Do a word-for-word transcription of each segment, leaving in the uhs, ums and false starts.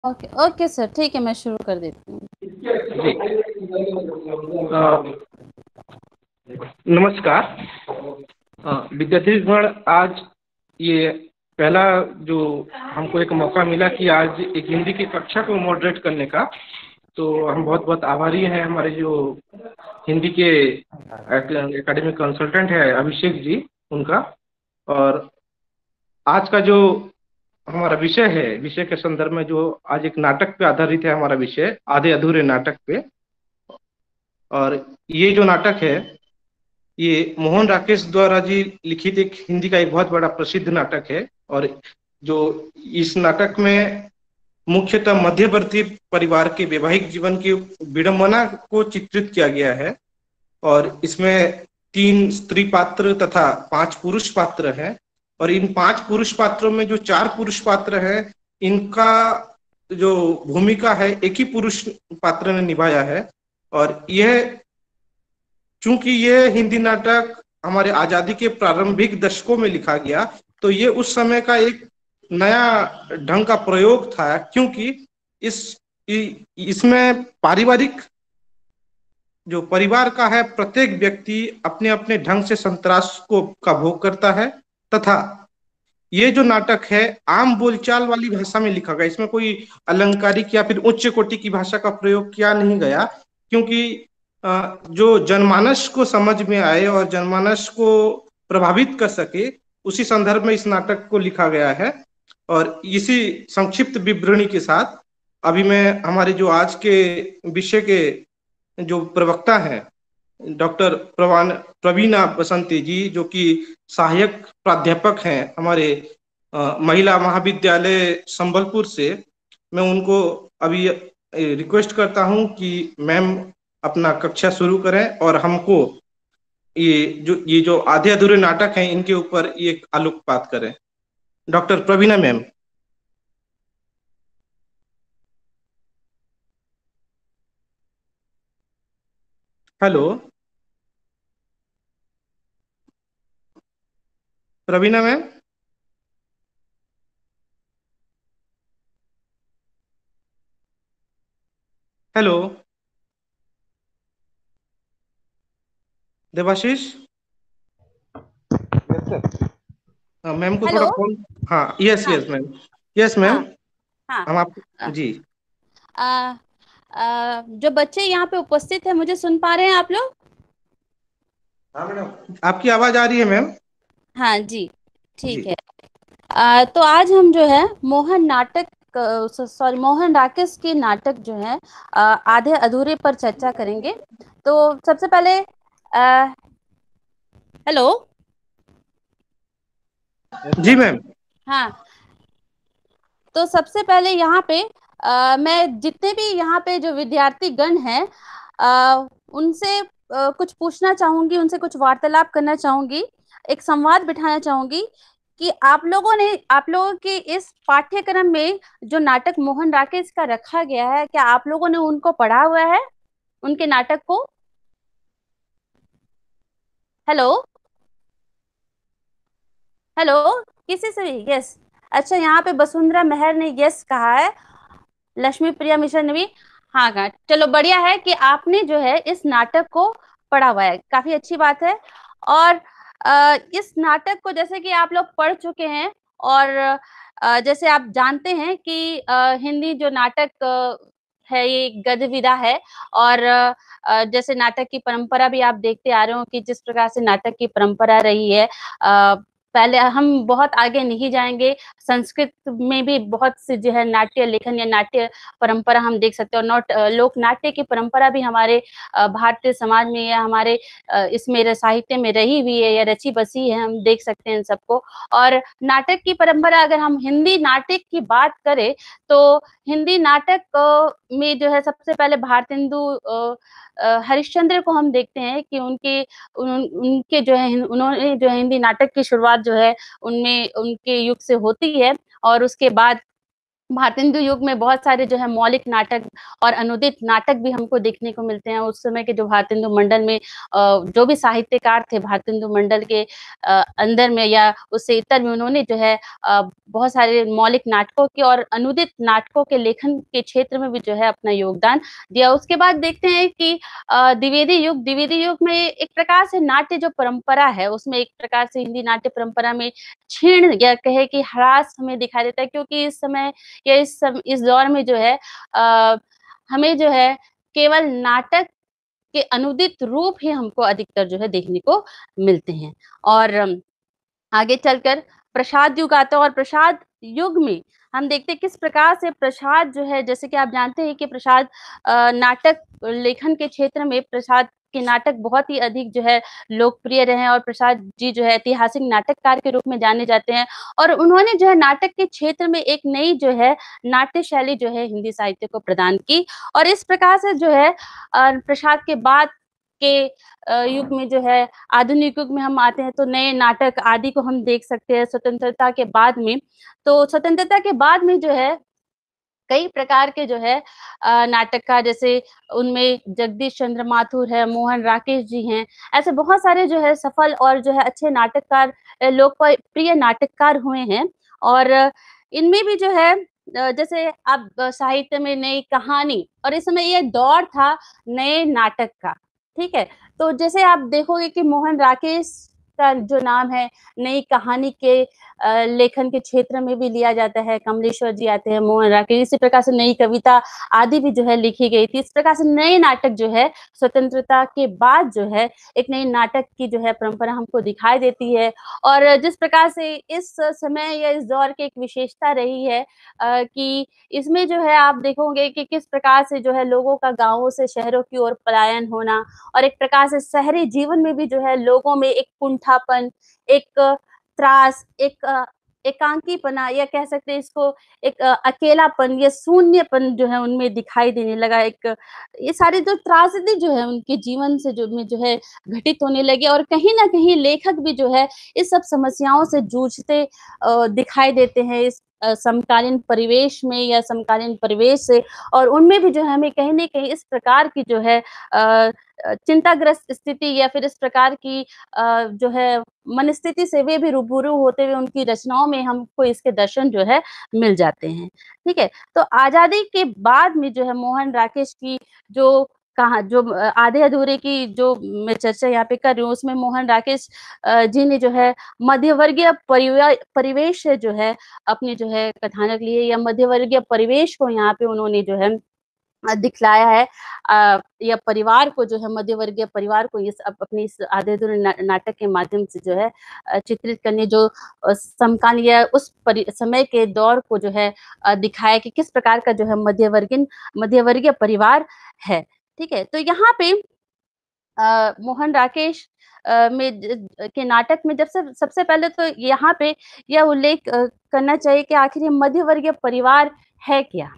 Okay okay sir, ठीक है, मैं शुरू कर देती हूँ। नमस्कार विद्यार्थीगण, आज ये पहला जो हमको एक मौका मिला कि आज एक हिंदी की कक्षा को मॉडरेट करने का, तो हम बहुत बहुत आभारी हैं हमारे जो हिंदी के एकेडमिक कंसल्टेंट है अभिषेक जी उनका। और आज का जो हमारा विषय है, विषय के संदर्भ में जो आज एक नाटक पे आधारित है हमारा विषय, आधे अधूरे नाटक पे। और ये जो नाटक है ये मोहन राकेश द्वारा जी लिखित एक हिंदी का एक बहुत बड़ा प्रसिद्ध नाटक है। और जो इस नाटक में मुख्यतः मध्यवर्ती परिवार के वैवाहिक जीवन की विडंबना को चित्रित किया गया है। और इसमें तीन स्त्री पात्र तथा पांच पुरुष पात्र हैं। और इन पांच पुरुष पात्रों में जो चार पुरुष पात्र हैं, इनका जो भूमिका है एक ही पुरुष पात्र ने निभाया है। और यह चूंकि ये हिंदी नाटक हमारे आजादी के प्रारंभिक दशकों में लिखा गया, तो ये उस समय का एक नया ढंग का प्रयोग था, क्योंकि इस इसमें पारिवारिक जो परिवार का है, प्रत्येक व्यक्ति अपने अपने ढंग से संतरास को का भोग करता है। तथा ये जो नाटक है आम बोलचाल वाली भाषा में लिखा गया, इसमें कोई अलंकारिक या फिर उच्च कोटि की भाषा का प्रयोग किया नहीं गया, क्योंकि जो जनमानस को समझ में आए और जनमानस को प्रभावित कर सके, उसी संदर्भ में इस नाटक को लिखा गया है। और इसी संक्षिप्त विवरणी के साथ अभी मैं हमारे जो आज के विषय के जो प्रवक्ता हैं डॉक्टर प्रवान प्रवीणा बसंती जी, जो कि सहायक प्राध्यापक हैं हमारे आ, महिला महाविद्यालय संबलपुर से, मैं उनको अभी रिक्वेस्ट करता हूं कि मैम अपना कक्षा शुरू करें और हमको ये जो ये जो आधे अधूरे नाटक हैं इनके ऊपर ये आलोकपात करें। Doctor Praveena ma'am. Hello Praveena ma'am. Hello Devashish. Ma'am को हेलो। थोड़ा फोन। हाँ, यस हाँ यस मैम। Yes ma'am. हाँ हाँ। हम आप जी। आ, आ, जो बच्चे यहाँ पे उपस्थित हैं, मुझे सुन पा रहे हैं आप लोग? हाँ मैडम, आपकी आवाज आ रही है मैम। हाँ जी, ठीक जी है। आ, तो आज हम जो है मोहन नाटक सॉरी मोहन राकेश के नाटक जो है आ, आधे अधूरे पर चर्चा करेंगे। तो सबसे पहले आ, हेलो। जी मैम। हाँ, तो सबसे पहले यहाँ पे आ, मैं जितने भी यहाँ पे जो विद्यार्थी गण हैं आ, उनसे आ, कुछ पूछना चाहूंगी, उनसे कुछ वार्तालाप करना चाहूंगी, एक संवाद बिठाना चाहूंगी कि आप लोगों ने आप लोगों के इस पाठ्यक्रम में जो नाटक मोहन राकेश का रखा गया है, क्या आप लोगों ने उनको पढ़ा हुआ है, उनके नाटक को? हेलो हेलो, किसी से भी यस? अच्छा, यहाँ पे वसुंधरा मेहर ने यस कहा है, लक्ष्मी प्रिया मिश्रा ने भी हाँ कहा। चलो, बढ़िया है कि आपने जो है इस नाटक को पढ़ा हुआ है, काफी अच्छी बात है। और आ, इस नाटक को जैसे कि आप लोग पढ़ चुके हैं, और आ, जैसे आप जानते हैं कि आ, हिंदी जो नाटक आ, है ये गद्य विधा है। और आ, जैसे नाटक की परंपरा भी आप देखते आ रहे हो कि जिस प्रकार से नाटक की परंपरा रही है, आ, पहले हम बहुत आगे नहीं जाएंगे, संस्कृत में भी बहुत से जो है नाट्य लेखन या नाट्य परंपरा हम देख सकते हैं। और नोट लोक नाट्य की परंपरा भी हमारे भारतीय समाज में या हमारे इसमें साहित्य में रही हुई है या रची बसी है, हम देख सकते हैं इन सबको। और नाटक की परंपरा, अगर हम हिंदी नाटक की बात करें तो हिंदी नाटक में जो है सबसे पहले भारतेंदु हरिश्चंद्र को हम देखते हैं कि उनके उन, उनके जो है उन्होंने जो है हिंदी नाटक की शुरुआत जो है उनमें उनके युग से होती है। और उसके बाद भारतेंदु युग में बहुत सारे जो है मौलिक नाटक और अनुदित नाटक भी हमको देखने को मिलते हैं। उस समय के जो भारतेंदु मंडल में जो भी साहित्यकार थे भारतेंदु मंडल के अंदर में या उससे इतर में, उन्होंने जो है बहुत सारे मौलिक नाटकों के और अनुदित नाटकों के लेखन के क्षेत्र में भी जो है अपना योगदान दिया। उसके बाद देखते हैं कि द्विवेदी युग, द्विवेदी युग में एक प्रकार से नाट्य जो परंपरा है उसमें एक प्रकार से हिंदी नाट्य परंपरा में क्षीण या कहे कि ह्रास हमें दिखाई देता है, क्योंकि इस समय या इस सम, इस दौर में जो है आ, हमें जो है केवल नाटक के अनुदित रूप ही हमको अधिकतर जो है देखने को मिलते हैं। और आगे चलकर प्रसाद युग आता है, और प्रसाद युग में हम देखते हैं किस प्रकार से प्रसाद जो है, जैसे कि आप जानते हैं कि प्रसाद नाटक लेखन के क्षेत्र में प्रसाद के नाटक बहुत ही अधिक जो है लोकप्रिय रहे हैं, और प्रसाद जी जो है ऐतिहासिक नाटककार के रूप में जाने जाते हैं। और उन्होंने जो है नाटक के क्षेत्र में एक नई जो है नाट्य शैली जो है हिंदी साहित्य को प्रदान की। और इस प्रकार से जो है प्रसाद के बाद के युग में जो है आधुनिक युग में हम आते हैं तो नए नाटक आदि को हम देख सकते हैं स्वतंत्रता के बाद में। तो स्वतंत्रता के बाद में जो है कई प्रकार के जो है नाटककार, जैसे उनमें जगदीश चंद्र माथुर है, मोहन राकेश जी हैं, ऐसे बहुत सारे जो है सफल और जो है अच्छे नाटककार, लोकप्रिय नाटककार हुए हैं। और इनमें भी जो है जैसे अब साहित्य में नई कहानी, और इस समय ये दौर था नए नाटक का, ठीक है। तो जैसे आप देखोगे कि मोहन राकेश का जो नाम है नई कहानी के लेखन के क्षेत्र में भी लिया जाता है, कमलेश्वर जी आते हैं, मोहन राकेश, इसी प्रकार से नई कविता आदि भी जो है लिखी गई थी। इस प्रकार से नए नाटक जो है स्वतंत्रता के बाद जो है एक नई नाटक की जो है परंपरा हमको दिखाई देती है। और जिस प्रकार से इस समय या इस दौर की एक विशेषता रही है कि इसमें जो है आप देखोगे कि किस प्रकार से जो है लोगों का गांवों से शहरों की ओर पलायन होना, और एक प्रकार से शहरी जीवन में भी जो है लोगों में एक कुंठापन, एक त्रास, एक एकांकीपना, या कह सकते हैं इसको एक अकेलापन या शून्यपन जो है उनमें दिखाई देने लगा। एक ये सारी जो त्रासदी जो है उनके जीवन से जो में जो है घटित होने लगे, और कहीं ना कहीं लेखक भी जो है इस सब समस्याओं से जूझते दिखाई देते हैं इस समकालीन परिवेश में या समकालीन परिवेश से। और उनमें भी जो है हमें कहीं ना कहीं इस प्रकार की जो है चिंताग्रस्त स्थिति या फिर इस प्रकार की जो है मनस्थिति से वे भी रूबरू होते हुए उनकी रचनाओं में हमको इसके दर्शन जो है मिल जाते हैं, ठीक है। तो आजादी के बाद में जो है मोहन राकेश की जो कहा जो आधे अधूरे की जो मैं चर्चा यहाँ पे कर रही हूँ, उसमें मोहन राकेश जी ने जो है मध्यवर्गीय परिवेश से जो है अपने जो है कथानक लिए, या मध्यवर्गीय परिवेश को यहाँ पे उन्होंने जो है दिखलाया है, आ, या परिवार को जो है मध्यवर्गीय परिवार को इस अपने इस आधे अधूरे ना, नाटक के माध्यम से जो है चित्रित करने, जो समकालीन या उस समय के दौर को जो है दिखाया कि किस प्रकार का जो है मध्यवर्गीय मध्यवर्गीय परिवार है, ठीक है। तो यहाँ पे आ, मोहन राकेश में के नाटक में जब से सबसे पहले तो यहाँ पे यह उल्लेख करना चाहिए कि आखिर ये मध्यवर्गीय परिवार है क्या।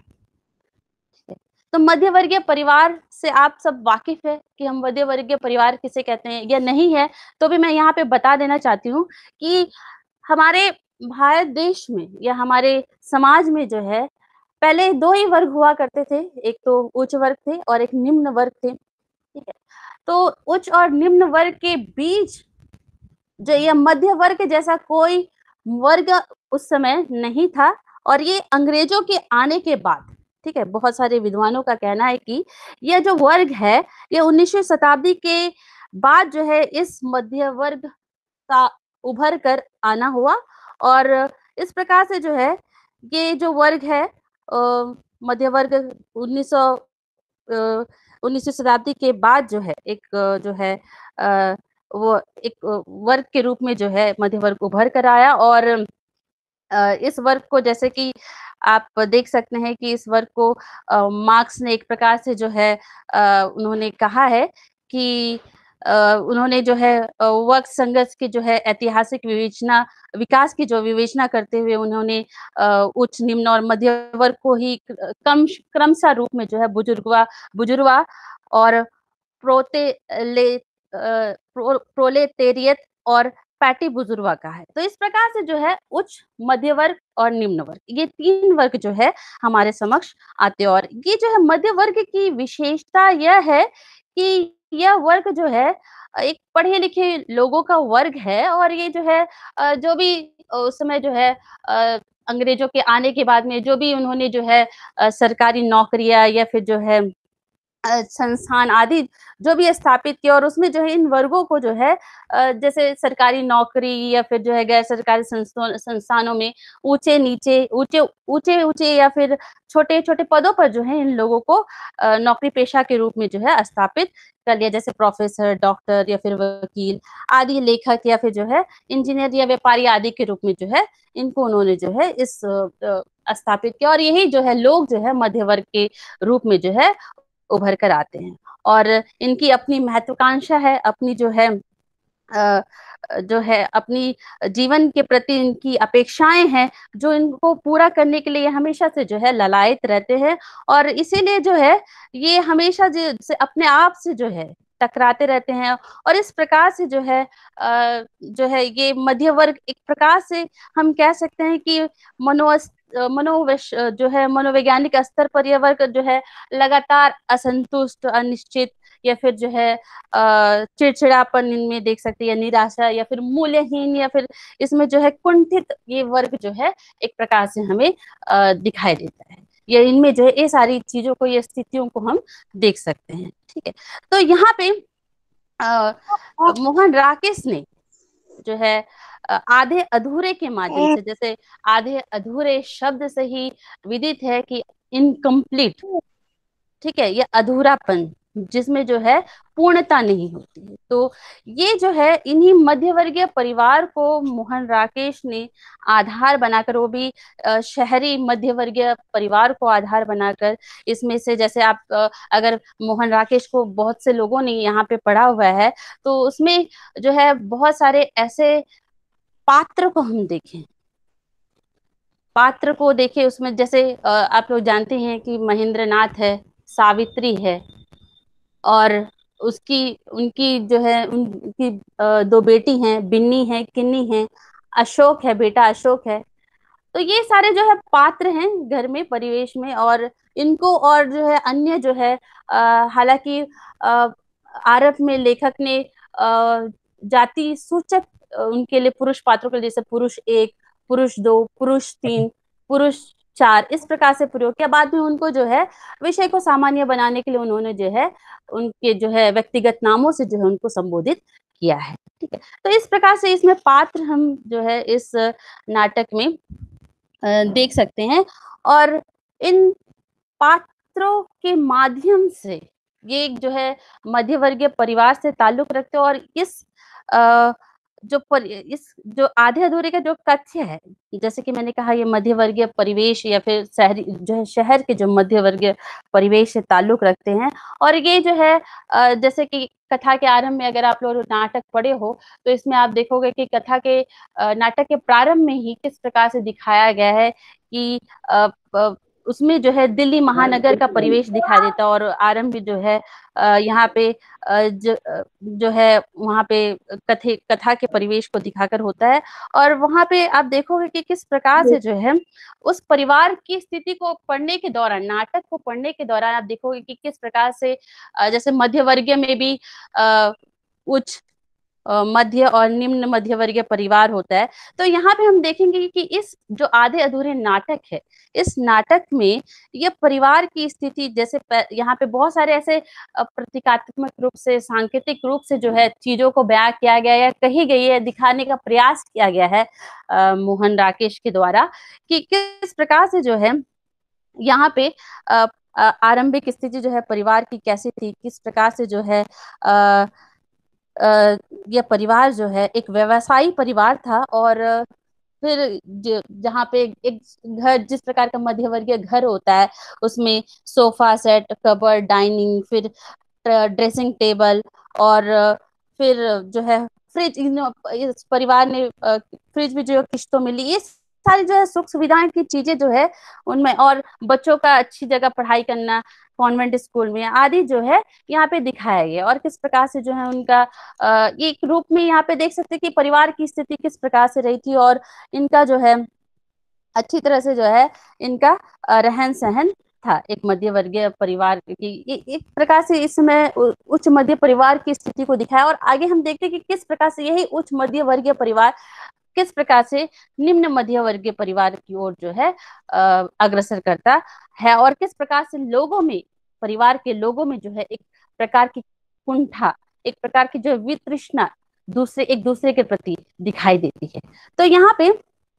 तो मध्यवर्गीय परिवार से आप सब वाकिफ है कि हम मध्यवर्गीय परिवार किसे कहते हैं या नहीं है, तो भी मैं यहाँ पे बता देना चाहती हूँ कि हमारे भारत देश में या हमारे समाज में जो है पहले दो ही वर्ग हुआ करते थे, एक तो उच्च वर्ग थे और एक निम्न वर्ग थे, ठीक है। तो उच्च और निम्न वर्ग के बीच जो ये मध्य वर्ग जैसा कोई वर्ग उस समय नहीं था, और ये अंग्रेजों के आने के बाद, ठीक है, बहुत सारे विद्वानों का कहना है कि यह जो वर्ग है ये उन्नीसवीं शताब्दी के बाद जो है इस मध्य वर्ग का उभर कर आना हुआ। और इस प्रकार से जो है ये जो वर्ग है मध्य वर्ग उन्नीस सौ उन्नीसवीं शताब्दी के बाद जो है एक जो है आ, वो एक वर्ग के रूप में जो है मध्य वर्ग उभर कर आया। और इस वर्ग को जैसे कि आप देख सकते हैं कि इस वर्ग को मार्क्स ने एक प्रकार से जो है आ, उन्होंने कहा है कि आ, उन्होंने जो है वर्ग संघर्ष की जो है ऐतिहासिक विवेचना विकास की जो विवेचना करते हुए उन्होंने उच्च निम्न और मध्य वर्ग को ही क्रम क्रमशः रूप में जो है बुजुर्गवा बुजुर्गवा और प्रोते ले प्रो, प्रोलेटेरियत और पैटी बुजुर्गा का है। तो इस प्रकार से जो है उच्च, मध्य वर्ग और निम्न वर्ग, ये तीन वर्ग जो है हमारे समक्ष आते हैं। और ये जो है मध्य वर्ग की विशेषता यह है कि यह वर्ग जो है एक पढ़े लिखे लोगों का वर्ग है। और ये जो है जो भी उस समय जो है अंग्रेजों के आने के बाद में जो भी उन्होंने जो है सरकारी नौकरियां या फिर जो है संस्थान आदि जो भी स्थापित किया, और उसमें जो है इन वर्गों को जो है जैसे सरकारी नौकरी या फिर जो है गैर सरकारी संस्थानों में ऊंचे नीचे ऊंचे ऊंचे ऊंचे या फिर छोटे छोटे पदों पर जो है इन लोगों को नौकरी पेशा के रूप में जो है स्थापित कर लिया, जैसे प्रोफेसर, डॉक्टर या फिर वकील आदि, लेखक या फिर जो है इंजीनियर या व्यापारी आदि के रूप में जो है इनको उन्होंने जो है इस स्थापित किया। और यही जो है लोग जो है मध्य वर्ग के रूप में जो है उभर कर आते हैं। और इनकी अपनी महत्वाकांक्षा है, अपनी जो है आ, जो है अपनी जीवन के प्रति इनकी अपेक्षाएं हैं, जो इनको पूरा करने के लिए हमेशा से जो है ललायत रहते हैं। और इसीलिए जो है ये हमेशा जो से अपने आप से जो है टकराते रहते हैं। और इस प्रकार से जो है आ, जो है ये मध्य वर्ग एक प्रकार से हम कह सकते हैं कि मनो मनोविश जो है मनोवैज्ञानिक स्तर पर यह वर्ग जो है लगातार असंतुष्ट, अनिश्चित या फिर जो है चिड़चिड़ापन इनमें देख सकते हैं, या निराशा या फिर मूल्यहीन या फिर इसमें जो है कुंठित, ये वर्ग जो है एक प्रकार से हमें दिखाई देता है। ये इनमें जो है ये सारी चीजों को, ये स्थितियों को हम देख सकते हैं। ठीक है, तो यहाँ पे आ, मोहन राकेश ने जो है आधे अधूरे के माध्यम से, जैसे आधे अधूरे शब्द से ही विदित है कि इनकम्प्लीट, ठीक है, ये अधूरापन जिसमें जो है पूर्णता नहीं होती है। तो ये जो है इन्हीं मध्यवर्गीय परिवार को मोहन राकेश ने आधार बनाकर, वो भी शहरी मध्यवर्गीय परिवार को आधार बनाकर, इसमें से जैसे आप अगर मोहन राकेश को बहुत से लोगों ने यहाँ पे पढ़ा हुआ है, तो उसमें जो है बहुत सारे ऐसे पात्र को हम देखें, पात्र को देखें उसमें, जैसे आप लोग जानते हैं कि महेंद्र नाथ है, सावित्री है, और उसकी उनकी जो है उनकी दो बेटी हैं, बिन्नी है, किन्नी है, अशोक है, बेटा अशोक है। तो ये सारे जो है पात्र हैं घर में, परिवेश में, और इनको और जो है अन्य जो है हालांकि आरंभ में लेखक ने जाति सूचक उनके लिए पुरुष पात्रों के लिए, जैसे पुरुष एक, पुरुष दो, पुरुष तीन, पुरुष चार, इस प्रकार से प्रयोग किया। बाद में उनको जो है विषय को सामान्य बनाने के लिए उन्होंने जो है उनके जो है व्यक्तिगत नामों से जो है उनको संबोधित किया है। ठीक है, तो इस प्रकार से इसमें पात्र हम जो है इस नाटक में देख सकते हैं। और इन पात्रों के माध्यम से ये जो है मध्यवर्गीय परिवार से ताल्लुक रखते हैं। और इस आ, जो पर, इस जो आधे अधूरे का जो कथ्य है, जैसे कि मैंने कहा, ये मध्यवर्गीय परिवेश या फिर शहरी जो है शहर के जो मध्यवर्गीय परिवेश से ताल्लुक रखते हैं। और ये जो है जैसे कि कथा के आरंभ में अगर आप लोग नाटक पढ़े हो तो इसमें आप देखोगे कि कथा के नाटक के प्रारंभ में ही किस प्रकार से दिखाया गया है कि उसमें जो है दिल्ली महानगर का परिवेश दिखाई देता, और आरंभ जो है यहाँ पे जो, जो है वहाँ पे कथे कथा के परिवेश को दिखाकर होता है। और वहाँ पे आप देखोगे कि किस प्रकार से जो है उस परिवार की स्थिति को पढ़ने के दौरान, नाटक को पढ़ने के दौरान आप देखोगे कि किस प्रकार से जैसे मध्यवर्गीय में भी उच्च, मध्य और निम्न मध्यवर्गीय परिवार होता है। तो यहाँ पे हम देखेंगे कि इस जो आधे अधूरे नाटक है, इस नाटक में ये परिवार की स्थिति, जैसे यहाँ पे बहुत सारे ऐसे प्रतीकात्मक रूप से, सांकेतिक रूप से जो है चीजों को बयां किया गया है, कही गई है, दिखाने का प्रयास किया गया है आ, मोहन राकेश के द्वारा, कि किस प्रकार से जो है यहाँ पे आरंभिक स्थिति जो है परिवार की कैसी थी, किस प्रकार से जो है आ, यह परिवार जो है एक व्यवसायी परिवार था। और फिर जहाँ पे एक घर, जिस प्रकार का मध्यवर्गीय घर होता है, उसमें सोफा सेट, कबर्ड, डाइनिंग, फिर ड्रेसिंग टेबल, और फिर जो है फ्रिज, इस परिवार ने फ्रिज भी जो किश्तों में ली, इस सारी जो है सुख सुविधाएं की चीजें जो है उनमें, और बच्चों का अच्छी जगह पढ़ाई करना कॉन्वेंट स्कूल में आदि जो है यहाँ पे दिखाया गया। और किस प्रकार से जो है उनका अ, एक रूप में यहाँ पे देख सकते हैं कि परिवार की स्थिति किस प्रकार से रही थी, और इनका जो है अच्छी तरह से जो है इनका अ, रहन सहन था एक मध्य वर्गीय परिवार की। ए- एक प्रकार से इसमें उ- उच्च मध्य परिवार की स्थिति को दिखाया। और आगे हम देखते हैं कि किस प्रकार से यही उच्च मध्य वर्गीय परिवार किस प्रकार से निम्न मध्य वर्गीय परिवार की ओर जो है अ, अग्रसर करता है, और किस प्रकार से लोगों में, परिवार के लोगों में जो है एक प्रकार की कुंठा, एक प्रकार की जो वितृष्णा दूसरे एक दूसरे के प्रति दिखाई देती है। तो यहाँ पे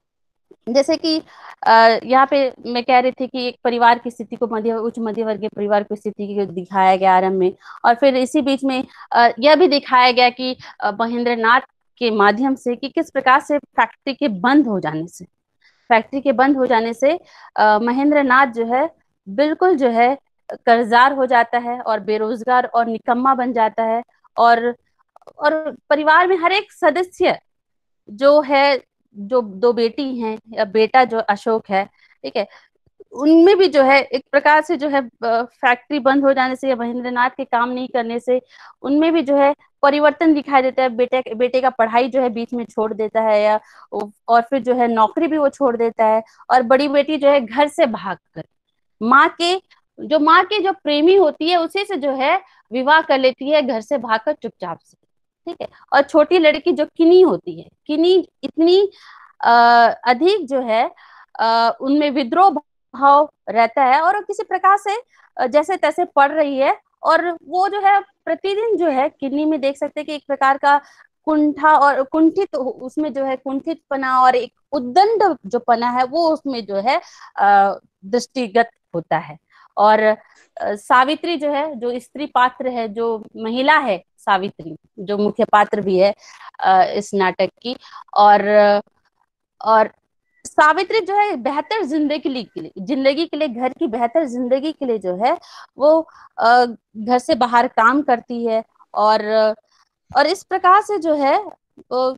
जैसे कि आ, यहाँ पे मैं कह रही थी कि एक परिवार की स्थिति को, मध्य उच्च मध्य वर्गीय परिवार की स्थिति को दिखाया गया आरंभ में। और फिर इसी बीच में आ, यह भी दिखाया गया कि आ, महेंद्र नाथ के माध्यम से कि किस प्रकार से फैक्ट्री के बंद हो जाने से फैक्ट्री के बंद हो जाने से आ, महेंद्र नाथ जो है बिल्कुल जो है कर्जदार हो जाता है और बेरोजगार और निकम्मा बन जाता है। और और परिवार में हर एक सदस्य जो है, जो दो बेटी हैं या बेटा जो अशोक है, ठीक है, उनमें भी जो है एक प्रकार से जो है फैक्ट्री बंद हो जाने से या महेंद्र नाथ के काम नहीं करने से उनमें भी जो है परिवर्तन दिखाई देता है। बेटे बेटे का पढ़ाई जो है बीच में छोड़ देता है, या और फिर जो है नौकरी भी वो छोड़ देता है। और बड़ी बेटी जो है घर से भागकर माँ के जो माँ की जो प्रेमी होती है उसी से जो है विवाह कर लेती है, घर से भागकर चुपचाप से, ठीक है। और छोटी लड़की जो किनी होती है, किनी इतनी आ, अधिक जो है आ, उनमें विद्रोह भाव रहता है, और वो किसी प्रकार से अ, जैसे तैसे पढ़ रही है। और वो जो है प्रतिदिन जो है किन्नी में देख सकते हैं कि एक प्रकार का कुंठा और कुंठित, उसमें जो है कुंठित पना और एक उद्दंड जो पना है वो उसमें जो है अः दृष्टिगत होता है। और अ, सावित्री जो है, जो स्त्री पात्र है, जो महिला है सावित्री, जो मुख्य पात्र भी है अ, इस नाटक की। और और सावित्री जो है बेहतर जिंदगी के लिए जिंदगी के लिए घर की बेहतर जिंदगी के लिए जो है वो अ, घर से बाहर काम करती है। और और इस प्रकार से जो है वो,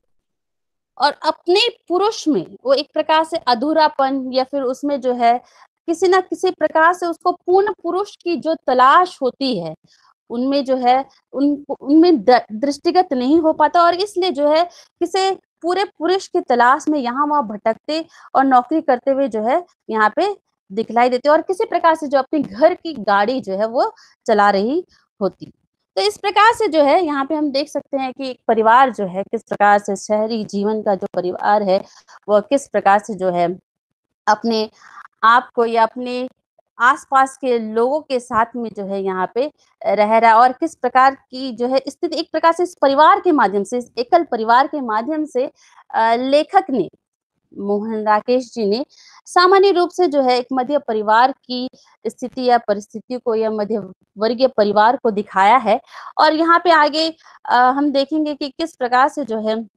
और अपने पुरुष में वो एक प्रकार से अधूरापन, या फिर उसमें जो है किसी ना किसी प्रकार से उसको पूर्ण पुरुष की जो तलाश होती है उनमें जो है उन उनमें दृष्टिगत नहीं हो पाता, और इसलिए जो है किसे पूरे पुरुष की तलाश में यहाँ वहां भटकते और नौकरी करते हुए जो है यहाँ पे दिखलाई देते, और किसी प्रकार से जो अपने घर की गाड़ी जो है वो चला रही होती। तो इस प्रकार से जो है यहाँ पे हम देख सकते हैं कि एक परिवार जो है किस प्रकार से, शहरी जीवन का जो परिवार है वह किस प्रकार से जो है अपने आप को या अपने आसपास के लोगों के साथ में जो है यहाँ पे रह रहा है, और किस प्रकार की जो है स्थिति एक प्रकार से इस परिवार के माध्यम से, इस एकल परिवार के माध्यम से अ, लेखक ने, मोहन राकेश जी ने सामान्य रूप से जो है एक मध्य परिवार की स्थिति या परिस्थिति को या मध्य वर्गीय परिवार को दिखाया है। और यहाँ पे आगे आ, हम देखेंगे कि किस प्रकार से जो है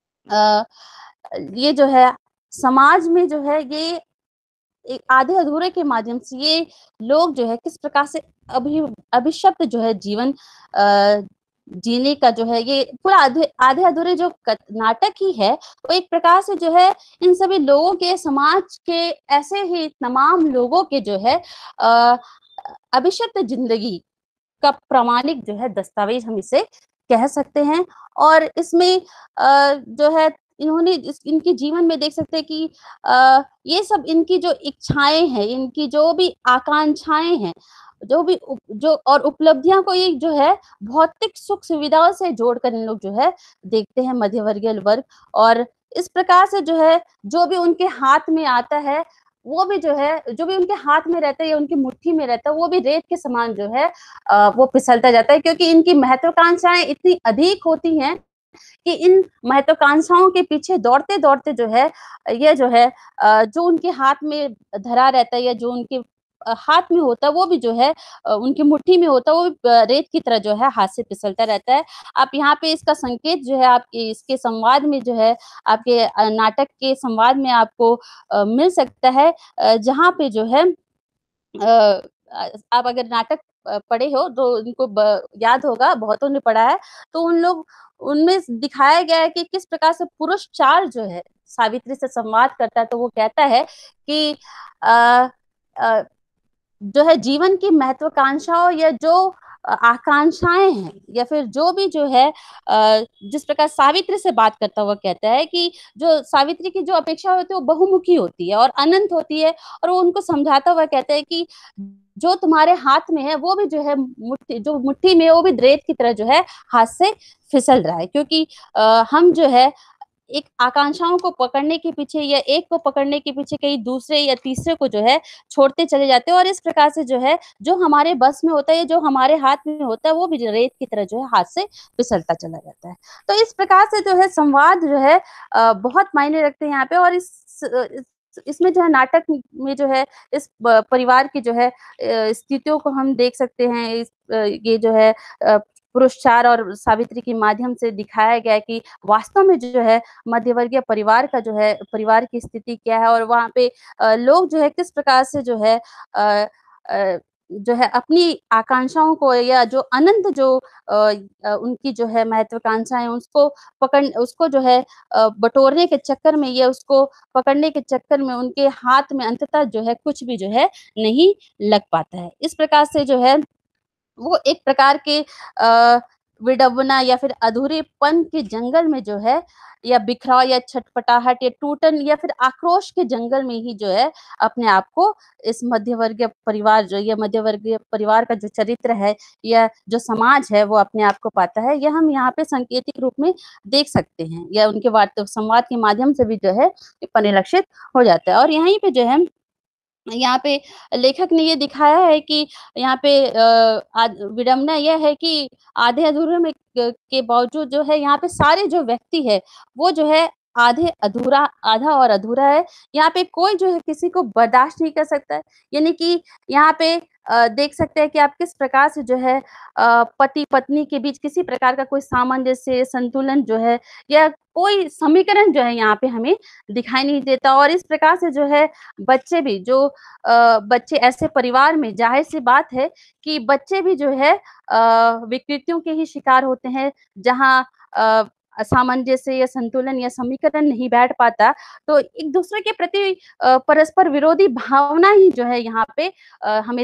आ, ये जो है समाज में जो है ये एक आधे अधूरे के माध्यम से ये लोग जो है किस प्रकार से अभी अभिशप्त जो है जीवन आ, जीने का जो है ये पूरा आधे आधे अधूरे जो नाटक ही है वो एक प्रकार से जो है इन सभी लोगों के, समाज के ऐसे ही तमाम लोगों के जो है आ, अभिशप्त जिंदगी का प्रामाणिक जो है दस्तावेज हम इसे कह सकते हैं। और इसमें आ, जो है इन्होंने इस, इनके जीवन में देख सकते हैं कि आ, ये सब इनकी जो इच्छाएं हैं, इनकी जो भी आकांक्षाएं हैं, जो भी उप, जो और उपलब्धियां को ये जो है भौतिक सुख सुविधाओं से जोड़कर इन लोग जो है देखते हैं मध्यवर्गीय वर्ग। और इस प्रकार से जो है जो भी उनके हाथ में आता है वो भी जो है, जो भी उनके हाथ में रहता है या उनकी मुट्ठी में रहता है वो भी रेत के समान जो है आ, वो फिसलता जाता है, क्योंकि इनकी महत्वाकांक्षाएं इतनी अधिक होती हैं कि इन महत्वाकांक्षाओं के पीछे दौड़ते दौड़ते जो है ये जो है जो उनके हाथ में धरा रहता है या जो उनके हाथ में होता है वो भी जो है उनकी मुट्ठी में होता है वो भी रेत की तरह जो है हाथ से फिसलता रहता है। आप यहाँ पे इसका संकेत जो है आपके इसके संवाद में जो है आपके नाटक के संवाद में आपको मिल सकता है, जहाँ पे जो है आप अगर नाटक पढ़े हो तो उनको याद होगा, बहुतों ने पढ़ा है, तो उन लोग उनमें दिखाया गया है कि किस प्रकार से पुरुष चाल जो है सावित्री से संवाद करता है तो वो कहता है कि आ, आ, जो है जीवन की महत्वाकांक्षाओं या जो आकांक्षाएं हैं या फिर जो भी जो है जिस प्रकार सावित्री से बात करता हुआ कहता है कि जो सावित्री की जो अपेक्षा होती है वो बहुमुखी होती है और अनंत होती है। और वो उनको समझाता हुआ कहता है कि जो तुम्हारे हाथ में है वो भी जो है मुट्ठी जो मुट्ठी में वो भी रेत की तरह जो है हाथ से फिसल रहा है, क्योंकि आ, हम जो है एक आकांक्षाओं को पकड़ने के पीछे या एक को पकड़ने के पीछे कई दूसरे या तीसरे को जो है छोड़ते चले जाते हैं। और इस प्रकार से जो है जो हमारे बस में होता है, जो हमारे हाथ में होता है, वो भी रेत की तरह जो है हाथ से फिसलता चला जाता है। तो इस प्रकार से जो है संवाद जो है बहुत मायने रखते हैं यहाँ पे। और इस इसमें जो है नाटक में जो है इस परिवार की जो है स्थितियों को हम देख सकते हैं। इस ये जो है पुरुषार और सावित्री के माध्यम से दिखाया गया है कि वास्तव में जो है मध्यवर्गीय परिवार का जो है परिवार की स्थिति क्या है और वहाँ पे लोग जो है किस प्रकार से जो है आ, आ, जो है अपनी आकांक्षाओं को या जो अनंत जो आ, उनकी जो है महत्वाकांक्षाएं उसको पकड़ उसको जो है बटोरने के चक्कर में या उसको पकड़ने के चक्कर में उनके हाथ में अंततः जो है कुछ भी जो है नहीं लग पाता है। इस प्रकार से जो है वो एक प्रकार के विडंबना या फिर अधूरेपन के जंगल में जो है या बिखराव या छटपटाहट या टूटन या फिर आक्रोश के जंगल में ही जो है अपने आप को इस मध्यवर्गीय परिवार जो या मध्यवर्गीय परिवार का जो चरित्र है या जो समाज है वो अपने आप को पाता है। यह हम यहाँ पे सांकेतिक रूप में देख सकते हैं या उनके वार्ता संवाद के माध्यम से भी जो है परिलक्षित हो जाता है। और यहीं पे जो है यहाँ पे लेखक ने ये दिखाया है कि यहाँ पे विडंबना यह है कि आधे अधूरे में के बावजूद जो है यहाँ पे सारे जो व्यक्ति है वो जो है आधे अधूरा आधा और अधूरा है। यहाँ पे कोई जो है किसी को बर्दाश्त नहीं कर सकता है। यानी कि यहाँ पे देख सकते हैं कि आप किस प्रकार से जो है पति पत्नी के बीच किसी प्रकार का कोई सामंजस्य संतुलन जो है या कोई समीकरण जो है यहाँ पे हमें दिखाई नहीं देता। और इस प्रकार से जो है बच्चे भी जो आ, बच्चे ऐसे परिवार में जाहिर सी बात है कि बच्चे भी जो है विकृतियों के ही शिकार होते हैं। जहाँ सामंजस्य या संतुलन या समीकरण नहीं बैठ पाता तो एक दूसरे के प्रति परस्पर विरोधी भावना ही जो है यहाँ पे हमें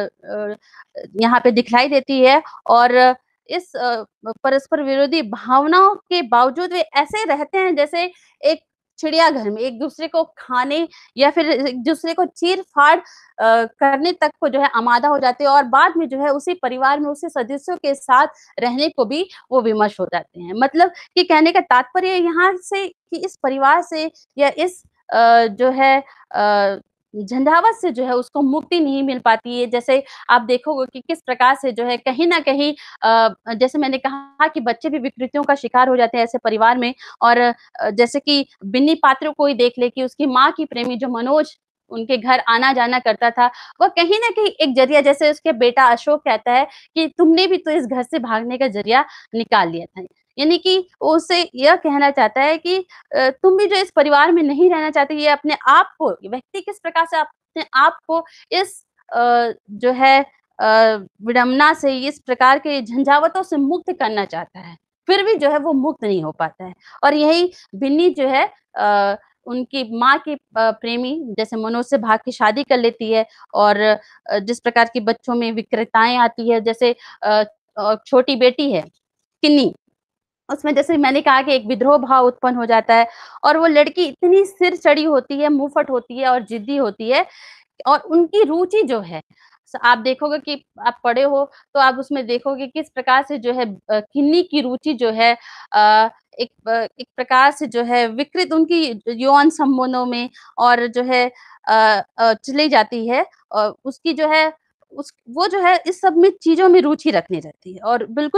यहाँ पे दिखलाई देती है। और इस परस्पर विरोधी भावनाओं के बावजूद वे ऐसे रहते हैं जैसे एक चिड़ियाघर में एक दूसरे को खाने या फिर एक दूसरे को चीर फाड़ करने तक को जो है आमादा हो जाते हैं और बाद में जो है उसी परिवार में उसी सदस्यों के साथ रहने को भी वो विमर्श हो जाते हैं। मतलब कि कहने का तात्पर्य यहाँ से कि इस परिवार से या इस आ, जो है आ, झंझावत से जो है उसको मुक्ति नहीं मिल पाती है। जैसे आप देखोगे कि किस प्रकार से जो है कहीं ना कहीं जैसे मैंने कहा कि बच्चे भी विकृतियों का शिकार हो जाते हैं ऐसे परिवार में। और जैसे कि बिन्नी पात्र को ही देख ले कि उसकी माँ की प्रेमी जो मनोज उनके घर आना जाना करता था वह कहीं ना कहीं एक जरिया, जैसे उसके बेटा अशोक कहता है कि तुमने भी तो इस घर से भागने का जरिया निकाल लिया था। यानी कि उससे यह कहना चाहता है कि तुम भी जो इस परिवार में नहीं रहना चाहते, ये अपने आप को व्यक्ति किस प्रकार से अपने आप को इस जो है विडंबना से इस प्रकार के झंझावतों से मुक्त करना चाहता है, फिर भी जो है वो मुक्त नहीं हो पाता है। और यही बिन्नी जो है आ, उनकी माँ की प्रेमी जैसे मनोज से भाग की शादी कर लेती है। और जिस प्रकार की बच्चों में विकृताएं आती है, जैसे छोटी बेटी है किन्नी, उसमें जैसे मैंने कहा कि एक विद्रोह भाव उत्पन्न हो जाता है और वो लड़की इतनी सिर चढ़ी होती है, मुंहफट होती है और जिद्दी होती है। और उनकी रुचि जो है आप देखोगे कि आप पढ़े हो तो आप उसमें देखोगे किस प्रकार से जो है किन्नी की रुचि जो है एक एक प्रकार से जो है विकृत उनकी यौन संबंधों में और जो है चली जाती है। और उसकी जो है उस वो जो है इस सब में चीजों में रुचि रखने रहती है और बिल्कुल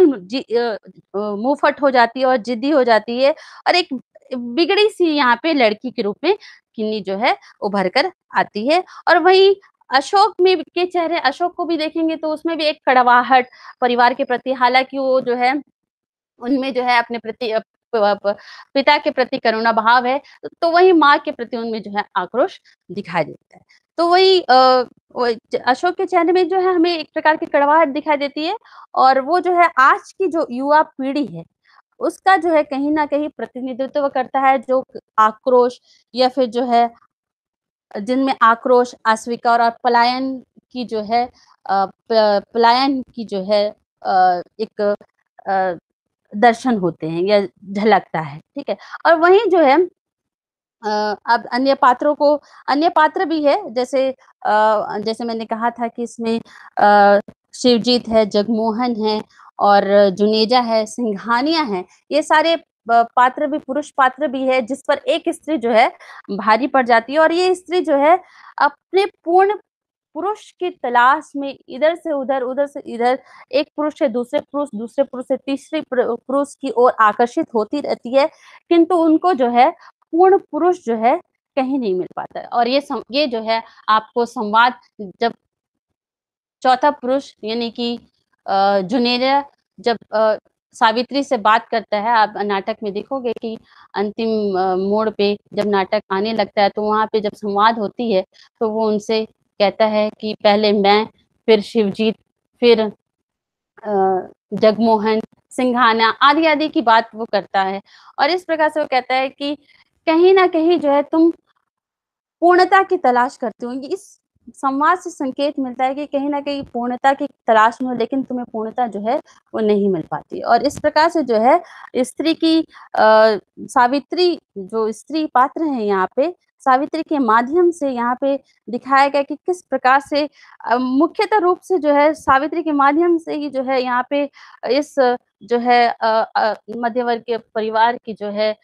मुंहफट हो जाती है और जिद्दी हो जाती है और एक बिगड़ी सी यहाँ पे लड़की के रूप में किन्नी जो है उभर कर आती है। और वही अशोक में के चेहरे, अशोक को भी देखेंगे तो उसमें भी एक कड़वाहट परिवार के प्रति, हालांकि वो जो है उनमें जो है अपने प्रति पिता के प्रति करुणा भाव है तो वही माँ के प्रति उनमें जो है आक्रोश दिखाई देता है। तो वही अशोक के चेहरे में जो है हमें एक प्रकार की कड़वाहट दिखाई देती है। और वो जो है आज की जो युवा पीढ़ी है उसका जो है कहीं ना कहीं प्रतिनिधित्व करता है, जो आक्रोश या फिर जो है जिनमें आक्रोश, अस्वीकार और पलायन की जो है पलायन की जो है एक दर्शन होते हैं या झलकता है। ठीक है। और वहीं जो है अब अन्य पात्रों को, अन्य पात्र भी है, जैसे जैसे मैंने कहा था कि इसमें शिवजीत है, जगमोहन है और जुनेजा है, सिंघानिया है। ये सारे पात्र भी पुरुष पात्र भी है जिस पर एक स्त्री जो है भारी पड़ जाती है, और ये स्त्री जो है अपने पूर्ण पुरुष की तलाश में इधर से उधर, उधर से इधर, एक पुरुष से दूसरे पुरुष, दूसरे पुरुष से तीसरे पुरुष की ओर आकर्षित होती रहती है, किंतु उनको जो है पूर्ण पुरुष जो है कहीं नहीं मिल पाता है। और ये सम, ये जो है आपको संवाद, जब चौथा पुरुष यानी कि जुनेजा जब सावित्री से बात करता है, आप नाटक में देखोगे कि अंतिम मोड़ पे जब नाटक आने लगता है तो वहां पे जब संवाद होती है तो वो उनसे कहता है कि पहले मैं, फिर शिवजीत, फिर जगमोहन, सिंघाना आदि आदि की बात वो करता है। और इस प्रकार से वो कहता है कि कहीं ना कहीं जो है तुम पूर्णता की तलाश करते हो। इस संवाद से संकेत मिलता है कि कहीं ना कहीं पूर्णता की तलाश में हो, लेकिन तुम्हें पूर्णता जो है वो नहीं मिल पाती। और इस प्रकार से जो है स्त्री की आ, सावित्री जो स्त्री पात्र है यहाँ पे, सावित्री के माध्यम से यहाँ पे दिखाया गया कि किस प्रकार से मुख्यतः रूप से जो है सावित्री के माध्यम से ही जो है यहाँ पे इस जो है मध्यवर्गीय परिवार की जो है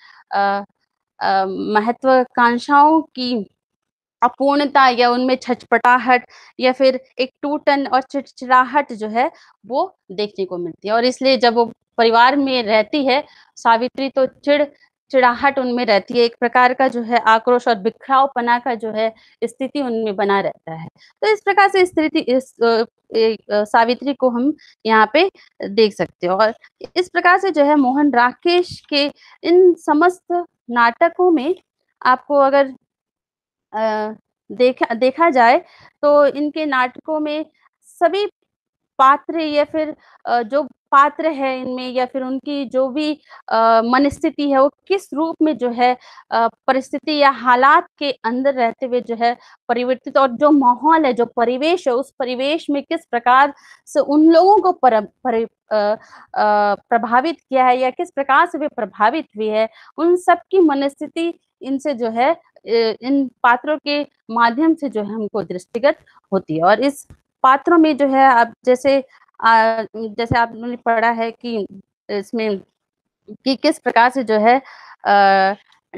महत्वाकांक्षाओं की अपूर्णता या उनमें छचपटाहट या फिर एक टूटन और चिड़चिड़ाहट जो है वो देखने को मिलती है। और इसलिए जब वो परिवार में रहती है सावित्री तो चिड़ चिड़ाहट उनमें रहती है, एक प्रकार का जो है आक्रोश और बिखरावपना का जो है स्थिति उनमें बना रहता है। तो इस प्रकार से स्थिति इस सावित्री को हम यहाँ पे देख सकते हो। और इस प्रकार से जो है मोहन राकेश के इन समस्त नाटकों में आपको अगर देखा देखा जाए तो इनके नाटकों में सभी पात्र या फिर जो पात्र है इनमें या फिर उनकी जो भी मनस्थिति है वो किस रूप में जो है परिस्थिति या हालात के अंदर रहते हुए जो है परिवर्तित, और जो माहौल है, जो परिवेश है, उस परिवेश में किस प्रकार से उन लोगों को पर, पर, आ, आ, प्रभावित किया है या किस प्रकार से वे प्रभावित हुए है, उन सबकी मनस्थिति इनसे जो है इन पात्रों के माध्यम से जो है हमको दृष्टिगत होती है। और इस पात्रों में जो है आप जैसे आ, जैसे आपने पढ़ा है कि इसमें कि किस प्रकार से जो है आ,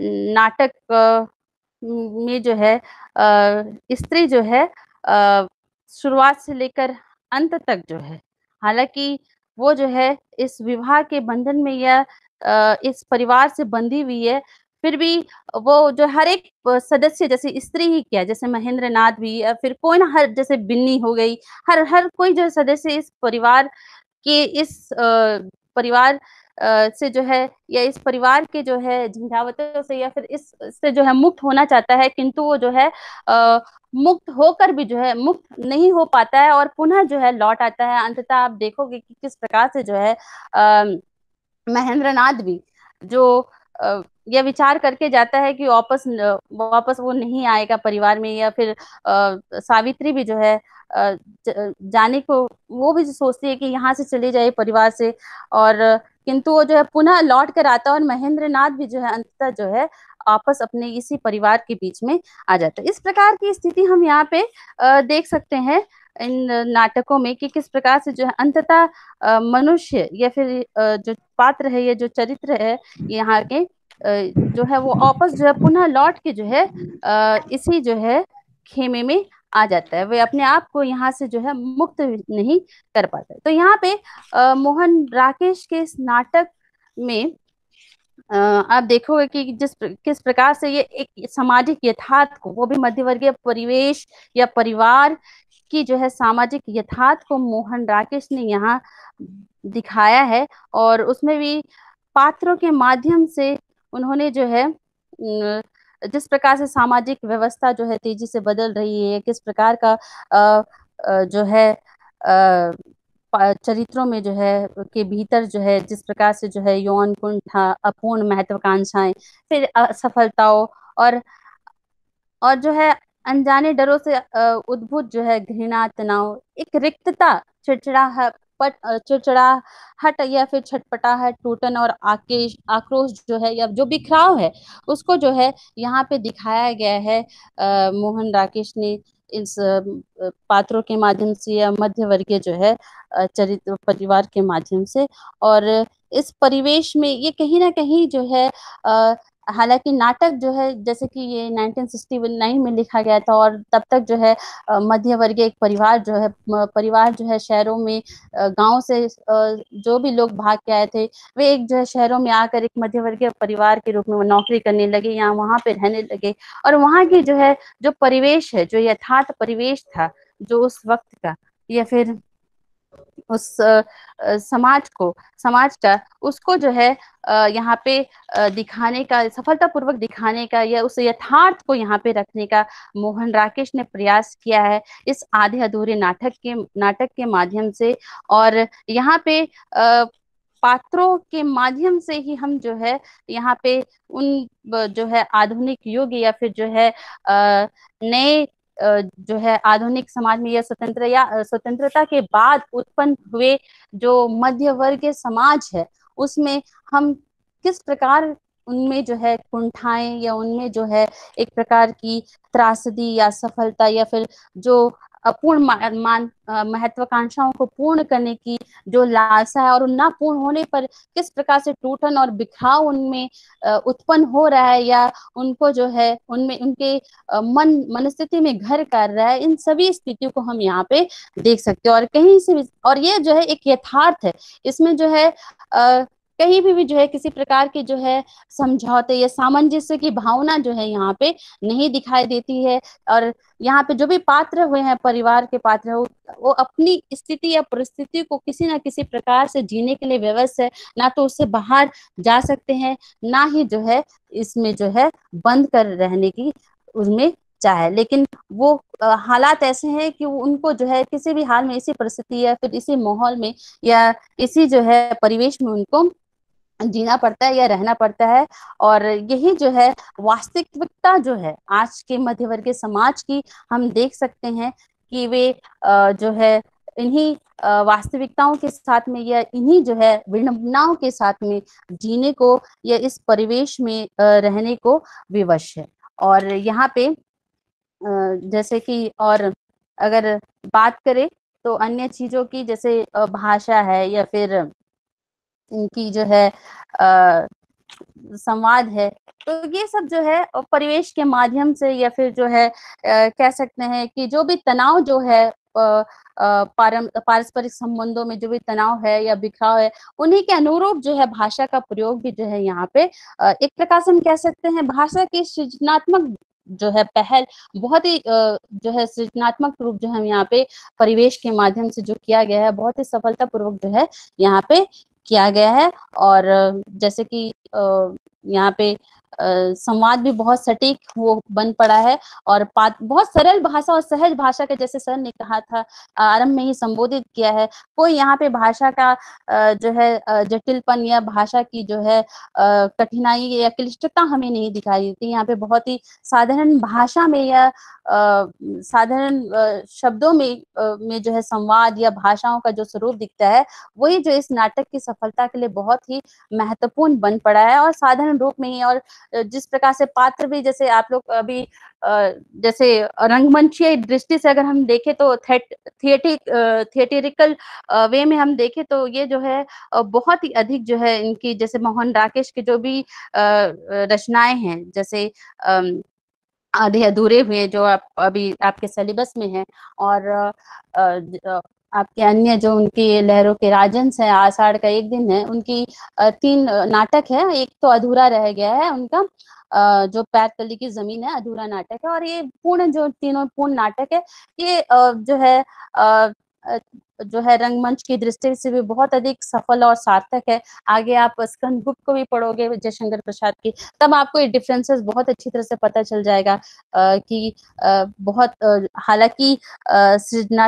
नाटक में जो है स्त्री जो है शुरुआत से लेकर अंत तक जो है, हालांकि वो जो है इस विवाह के बंधन में या इस परिवार से बंधी हुई है, फिर भी वो जो हर एक सदस्य, जैसे स्त्री ही क्या, जैसे महेंद्र नाथ भी या फिर कोई ना, हर जैसे बिन्नी हो गई, हर हर कोई जो सदस्य इस परिवार के इस परिवार से जो है या इस परिवार के जो है झंझावतों से या फिर इस से जो है मुक्त होना चाहता है, किंतु वो जो है आ, मुक्त होकर भी जो है मुक्त नहीं हो पाता है और पुनः जो है लौट आता है। अंततः आप देखोगे कि किस प्रकार से जो है महेंद्र नाथ भी जो यह विचार करके जाता है कि वापस वापस वो नहीं आएगा परिवार में, या फिर आ, सावित्री भी जो है आ, जाने को वो भी सोचती है कि यहाँ से चले जाए परिवार से, और किंतु वो जो है पुनः लौट कर आता है और महेंद्र नाथ भी जो है अंततः जो है आपस अपने इसी परिवार के बीच में आ जाता है। इस प्रकार की स्थिति हम यहाँ पे आ, देख सकते हैं इन नाटकों में कि किस प्रकार से जो है अंततः मनुष्य या फिर जो पात्र है या जो चरित्र है यहाँ के जो है वो वापस जो है पुनः लौट के जो है इसी जो है खेमे में आ जाता है, वे अपने आप को यहाँ से जो है मुक्त नहीं कर पाता है। तो यहाँ पे मोहन राकेश के इस नाटक में आप देखोगे कि जिस किस प्रकार से ये एक सामाजिक यथार्थ को, वो भी मध्यवर्गीय परिवेश या परिवार की जो है सामाजिक यथार्थ को मोहन राकेश ने यहाँ दिखाया है, और उसमें भी पात्रों के माध्यम से उन्होंने जो है जिस प्रकार से सामाजिक व्यवस्था जो है तेजी से बदल रही है, किस प्रकार का आ, आ, जो है आ, चरित्रों में जो है के भीतर जो है जिस प्रकार से जो है यौन कुंठा, अपूर्ण महत्वाकांक्षाएं, फिर असफलताओं और और जो है अनजाने डरों से अ, उद्भूत जो है घृणा, तनाव, एक रिक्तता, चिड़चिड़ाहट, पट अ, चिड़चिड़ाहट या फिर छटपटाहट, टूटन और आकेश आक्रोश जो है या जो बिखराव है, उसको जो है यहाँ पे दिखाया गया है अ, मोहन राकेश ने इस अ, पात्रों के माध्यम से या मध्य वर्गीय जो है अ, चरित्र परिवार के माध्यम से। और इस परिवेश में ये कहीं ना कहीं जो है अ, हालांकि नाटक जो है जैसे कि ये नाइनटीन सिक्सटी नाइन में लिखा गया था और तब तक जो है अ, मध्य वर्गीय एक परिवार जो है म- परिवार जो है शहरों में अ, गांव से अ, जो भी लोग भाग के आए थे वे एक जो है शहरों में आकर एक मध्य वर्गीय परिवार के रूप में वो नौकरी करने लगे या वहां पे रहने लगे। और वहां की जो है जो परिवेश है, जो यथार्थ परिवेश था जो उस वक्त का, या फिर उस अ, अ, समाज को समाज का, उसको जो है अ, यहाँ पे अ, दिखाने का, सफलतापूर्वक दिखाने का या उस यथार्थ को यहाँ पे रखने का मोहन राकेश ने प्रयास किया है इस आधे अधूरे नाटक के नाटक के माध्यम से। और यहाँ पे अ, पात्रों के माध्यम से ही हम जो है यहाँ पे उन ब- जो है आधुनिक युग या फिर जो है अ, नए अ, जो है आधुनिक समाज में या स्वतंत्र या अ, स्वतंत्रता के बाद उत्पन्न हुए जो मध्य वर्गीय समाज है उसमें हम किस प्रकार उनमें जो है कुंठाएं या उनमें जो है एक प्रकार की त्रासदी या सफलता या फिर जो अपूर्ण मा- मान अ, महत्वाकांक्षाओं को पूर्ण करने की जो लालसा है और उन ना पूर्ण होने पर किस प्रकार से टूटन और बिखराव उनमें अ, उत्पन्न हो रहा है या उनको जो है उनमें उनके अ, मन मनस्थिति में घर कर रहा है, इन सभी स्थितियों को हम यहाँ पे देख सकते हैं। और कहीं से भी, और ये जो है एक यथार्थ है, इसमें जो है आ, कहीं भी भी जो है किसी प्रकार की जो है समझौते या सामंजस्य की भावना जो है यहाँ पे नहीं दिखाई देती है। और यहाँ पे जो भी पात्र हुए हैं, परिवार के पात्र वो, वो अपनी स्थिति या परिस्थिति को किसी ना किसी प्रकार से जीने के लिए व्यवस्थ है, ना तो उससे बाहर जा सकते हैं, ना ही जो है इसमें जो है बंद कर रहने की उनमें चाहे। लेकिन वो अ, हालात ऐसे हैं कि वो उनको जो है किसी भी हाल में इसी परिस्थिति या फिर इसी माहौल में या इसी जो है परिवेश में उनको जीना पड़ता है या रहना पड़ता है। और यही जो है वास्तविकता जो है आज के मध्य वर्गीय समाज की, हम देख सकते हैं कि वे अ, जो है इन्हीं अ, वास्तविकताओं के साथ में या इन्हीं जो है विडंबनाओं के साथ में जीने को या इस परिवेश में अ, रहने को विवश है। और यहाँ पे अ, जैसे कि और अगर बात करें तो अन्य चीजों की, जैसे अ, भाषा है या फिर इनकी जो है आ, संवाद है, तो ये सब जो है अ, परिवेश के माध्यम से या फिर जो है अ, कह सकते हैं कि जो भी तनाव जो है अ, अ, पारम पारस्परिक संबंधों में जो भी तनाव है या बिखराव है, उन्हीं के अनुरूप जो है भाषा का प्रयोग भी जो है यहाँ पे अ, एक प्रकार से हम कह सकते हैं भाषा की सृजनात्मक जो है पहल, बहुत ही अ, जो है सृजनात्मक रूप जो है यहाँ पे परिवेश के माध्यम से जो किया गया है, बहुत ही सफलतापूर्वक जो है यहाँ पे किया गया है। और अ, जैसे कि अ, यहाँ पे अ, संवाद भी बहुत सटीक वो बन पड़ा है और पात, बहुत सरल भाषा और सहज भाषा का, जैसे सर ने कहा था आरंभ में ही संबोधित किया है, कोई यहाँ पे भाषा का अ, जो है अ, जटिलपन या भाषा की जो है अ, कठिनाई या क्लिष्टता हमें नहीं दिखाई देती। यहाँ पे बहुत ही साधारण भाषा में या अ, साधारण अ, शब्दों में अ, में जो है संवाद या भाषाओं का जो स्वरूप दिखता है, वही जो इस नाटक की सफलता के लिए बहुत ही महत्वपूर्ण बन पड़ा है। और साधारण रूप में ही, और जिस प्रकार से पात्र भी, जैसे आप लोग अभी अ, जैसे रंगमंचीय दृष्टि से अगर हम देखें तो थिएटिक थिएटेरिकल वे में हम देखें तो ये जो है अ, बहुत ही अधिक जो है इनकी, जैसे मोहन राकेश की जो भी अ, रचनाएं हैं, जैसे अम, आधे अधूरे हुए जो आप अभी आपके सिलेबस में है, और अ, अ, आपके अन्य जो उनकी लहरों के राजंस है, आषाढ़ का एक दिन है, उनकी अ, तीन नाटक है, एक तो अधूरा रह गया है उनका, अ, जो पैर तली की जमीन है, अधूरा नाटक है। और ये पूर्ण जो तीनों पूर्ण नाटक है, ये अ, जो है अ, अ, जो है रंगमंच की दृष्टि से भी बहुत अधिक सफल और सार्थक है। आगे आप स्कंदगुप्त को भी पढ़ोगे जयशंकर प्रसाद की, तब आपको ये डिफरेंसेस बहुत अच्छी तरह से पता चल जाएगा अ, कि अ, बहुत अ, हालांकि अ, सृजनात्मक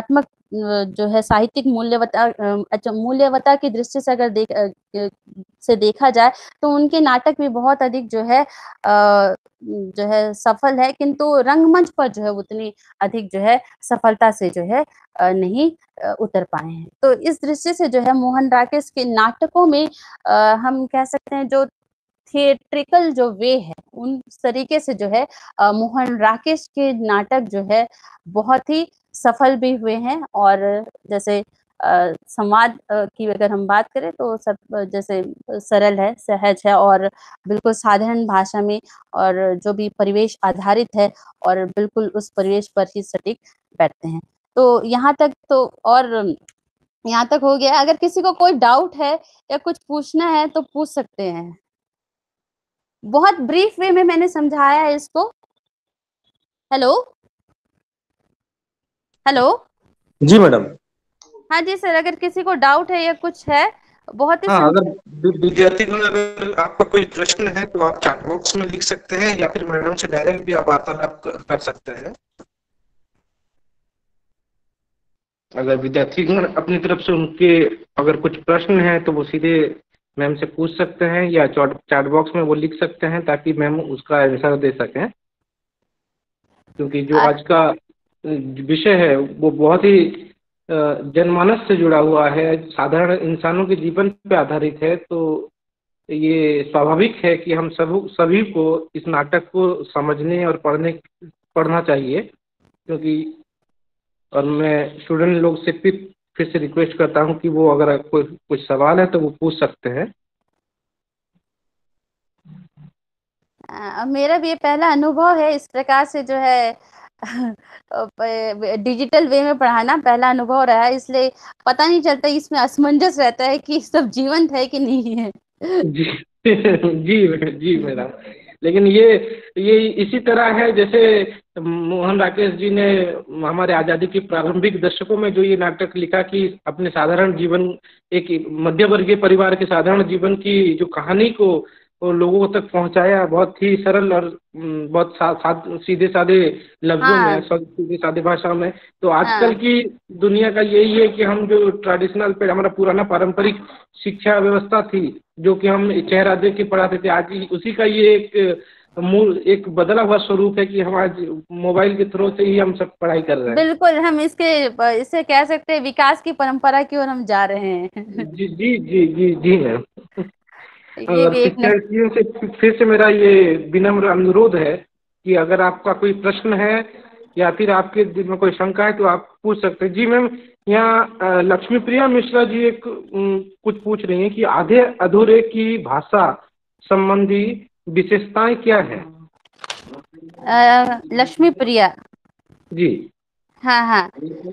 जो है साहित्यिक मूल्यवता अच्छा मूल्यवता की दृष्टि से अगर देख से देखा जाए तो उनके नाटक भी बहुत अधिक जो है जो है सफल है, किंतु रंगमंच पर जो है उतनी अधिक जो है सफलता से जो है नहीं उतर पाए हैं। तो इस दृष्टि से जो है मोहन राकेश के नाटकों में हम कह सकते हैं जो थिएट्रिकल जो वे है उन तरीके से जो है मोहन राकेश के नाटक जो है बहुत ही सफल भी हुए हैं। और जैसे संवाद की अगर हम बात करें तो सब जैसे सरल है, सहज है और बिल्कुल साधारण भाषा में, और जो भी परिवेश आधारित है और बिल्कुल उस परिवेश पर ही सटीक बैठते हैं। तो यहाँ तक तो और यहाँ तक हो गया। अगर किसी को कोई डाउट है या कुछ पूछना है तो पूछ सकते हैं। बहुत ब्रीफ वे में मैंने समझाया है इसको। हेलो हेलो जी मैडम। हाँ जी सर, अगर किसी को डाउट है या कुछ है, बहुत ही हाँ, अगर संक्षिप्त। विद्यार्थीगण अगर आपका कोई प्रश्न है तो आप चैट बॉक्स में लिख सकते हैं या फिर मैडम से डायरेक्ट भी आप वार्तालाप कर सकते हैं। अगर विद्यार्थीगण अपनी तरफ से उनके अगर कुछ प्रश्न है तो वो सीधे मैम से पूछ सकते हैं या चैट बॉक्स में वो लिख सकते हैं ताकि मैम उसका आंसर दे सकें, क्योंकि जो आज का विषय है वो बहुत ही जनमानस से जुड़ा हुआ है, साधारण इंसानों के जीवन पे आधारित है। तो ये स्वाभाविक है कि हम सब सभी को इस नाटक को समझने और पढ़ने पढ़ना चाहिए, क्योंकि और मैं स्टूडेंट लोग से फिर फिर से रिक्वेस्ट करता हूं कि वो अगर कोई कुछ सवाल है तो वो पूछ सकते हैं। आ, मेरा भी ये पहला अनुभव है इस प्रकार से जो है डिजिटल वे में पढ़ाना पहला अनुभव रहा है, इसलिए पता नहीं चलता, इसमें असमंजस रहता है कि सब जीवंत है कि नहीं है। जी जी जी मैडम, लेकिन ये ये इसी तरह है जैसे मोहन राकेश जी ने हमारे आज़ादी के प्रारंभिक दशकों में जो ये नाटक लिखा कि अपने साधारण जीवन, एक मध्य वर्गीय परिवार के साधारण जीवन की जो कहानी को वो लोगों तक पहुंचाया, बहुत ही सरल और बहुत सा, सा, सीधे साधे लफ्जों में, हाँ सीधे साधे भाषा में। तो आजकल हाँ की दुनिया का यही है कि हम जो ट्रेडिशनल पे हमारा पुराना पारंपरिक शिक्षा व्यवस्था थी जो कि हम चेहरा देख के पढ़ाते थे, आज उसी का ये एक मूल एक बदला हुआ स्वरूप है कि हम आज मोबाइल के थ्रू से ही हम सब पढ़ाई कर रहे हैं। बिल्कुल, हम इसके इसे कह सकते हैं विकास की परंपरा की ओर हम जा रहे हैं। जी जी जी जी जी मैम। ये और भी एक न... शिक्षार्थियों से फिर से मेरा ये विनम्र अनुरोध है कि अगर आपका कोई प्रश्न है या फिर आपके दिल में कोई शंका है तो आप पूछ सकते हैं। जी मैम, यहाँ लक्ष्मी प्रिया मिश्रा जी एक उम, कुछ पूछ रही हैं कि आधे अधूरे की भाषा संबंधी विशेषताएं क्या है? अ, लक्ष्मी प्रिया। जी। हाँ हाँ।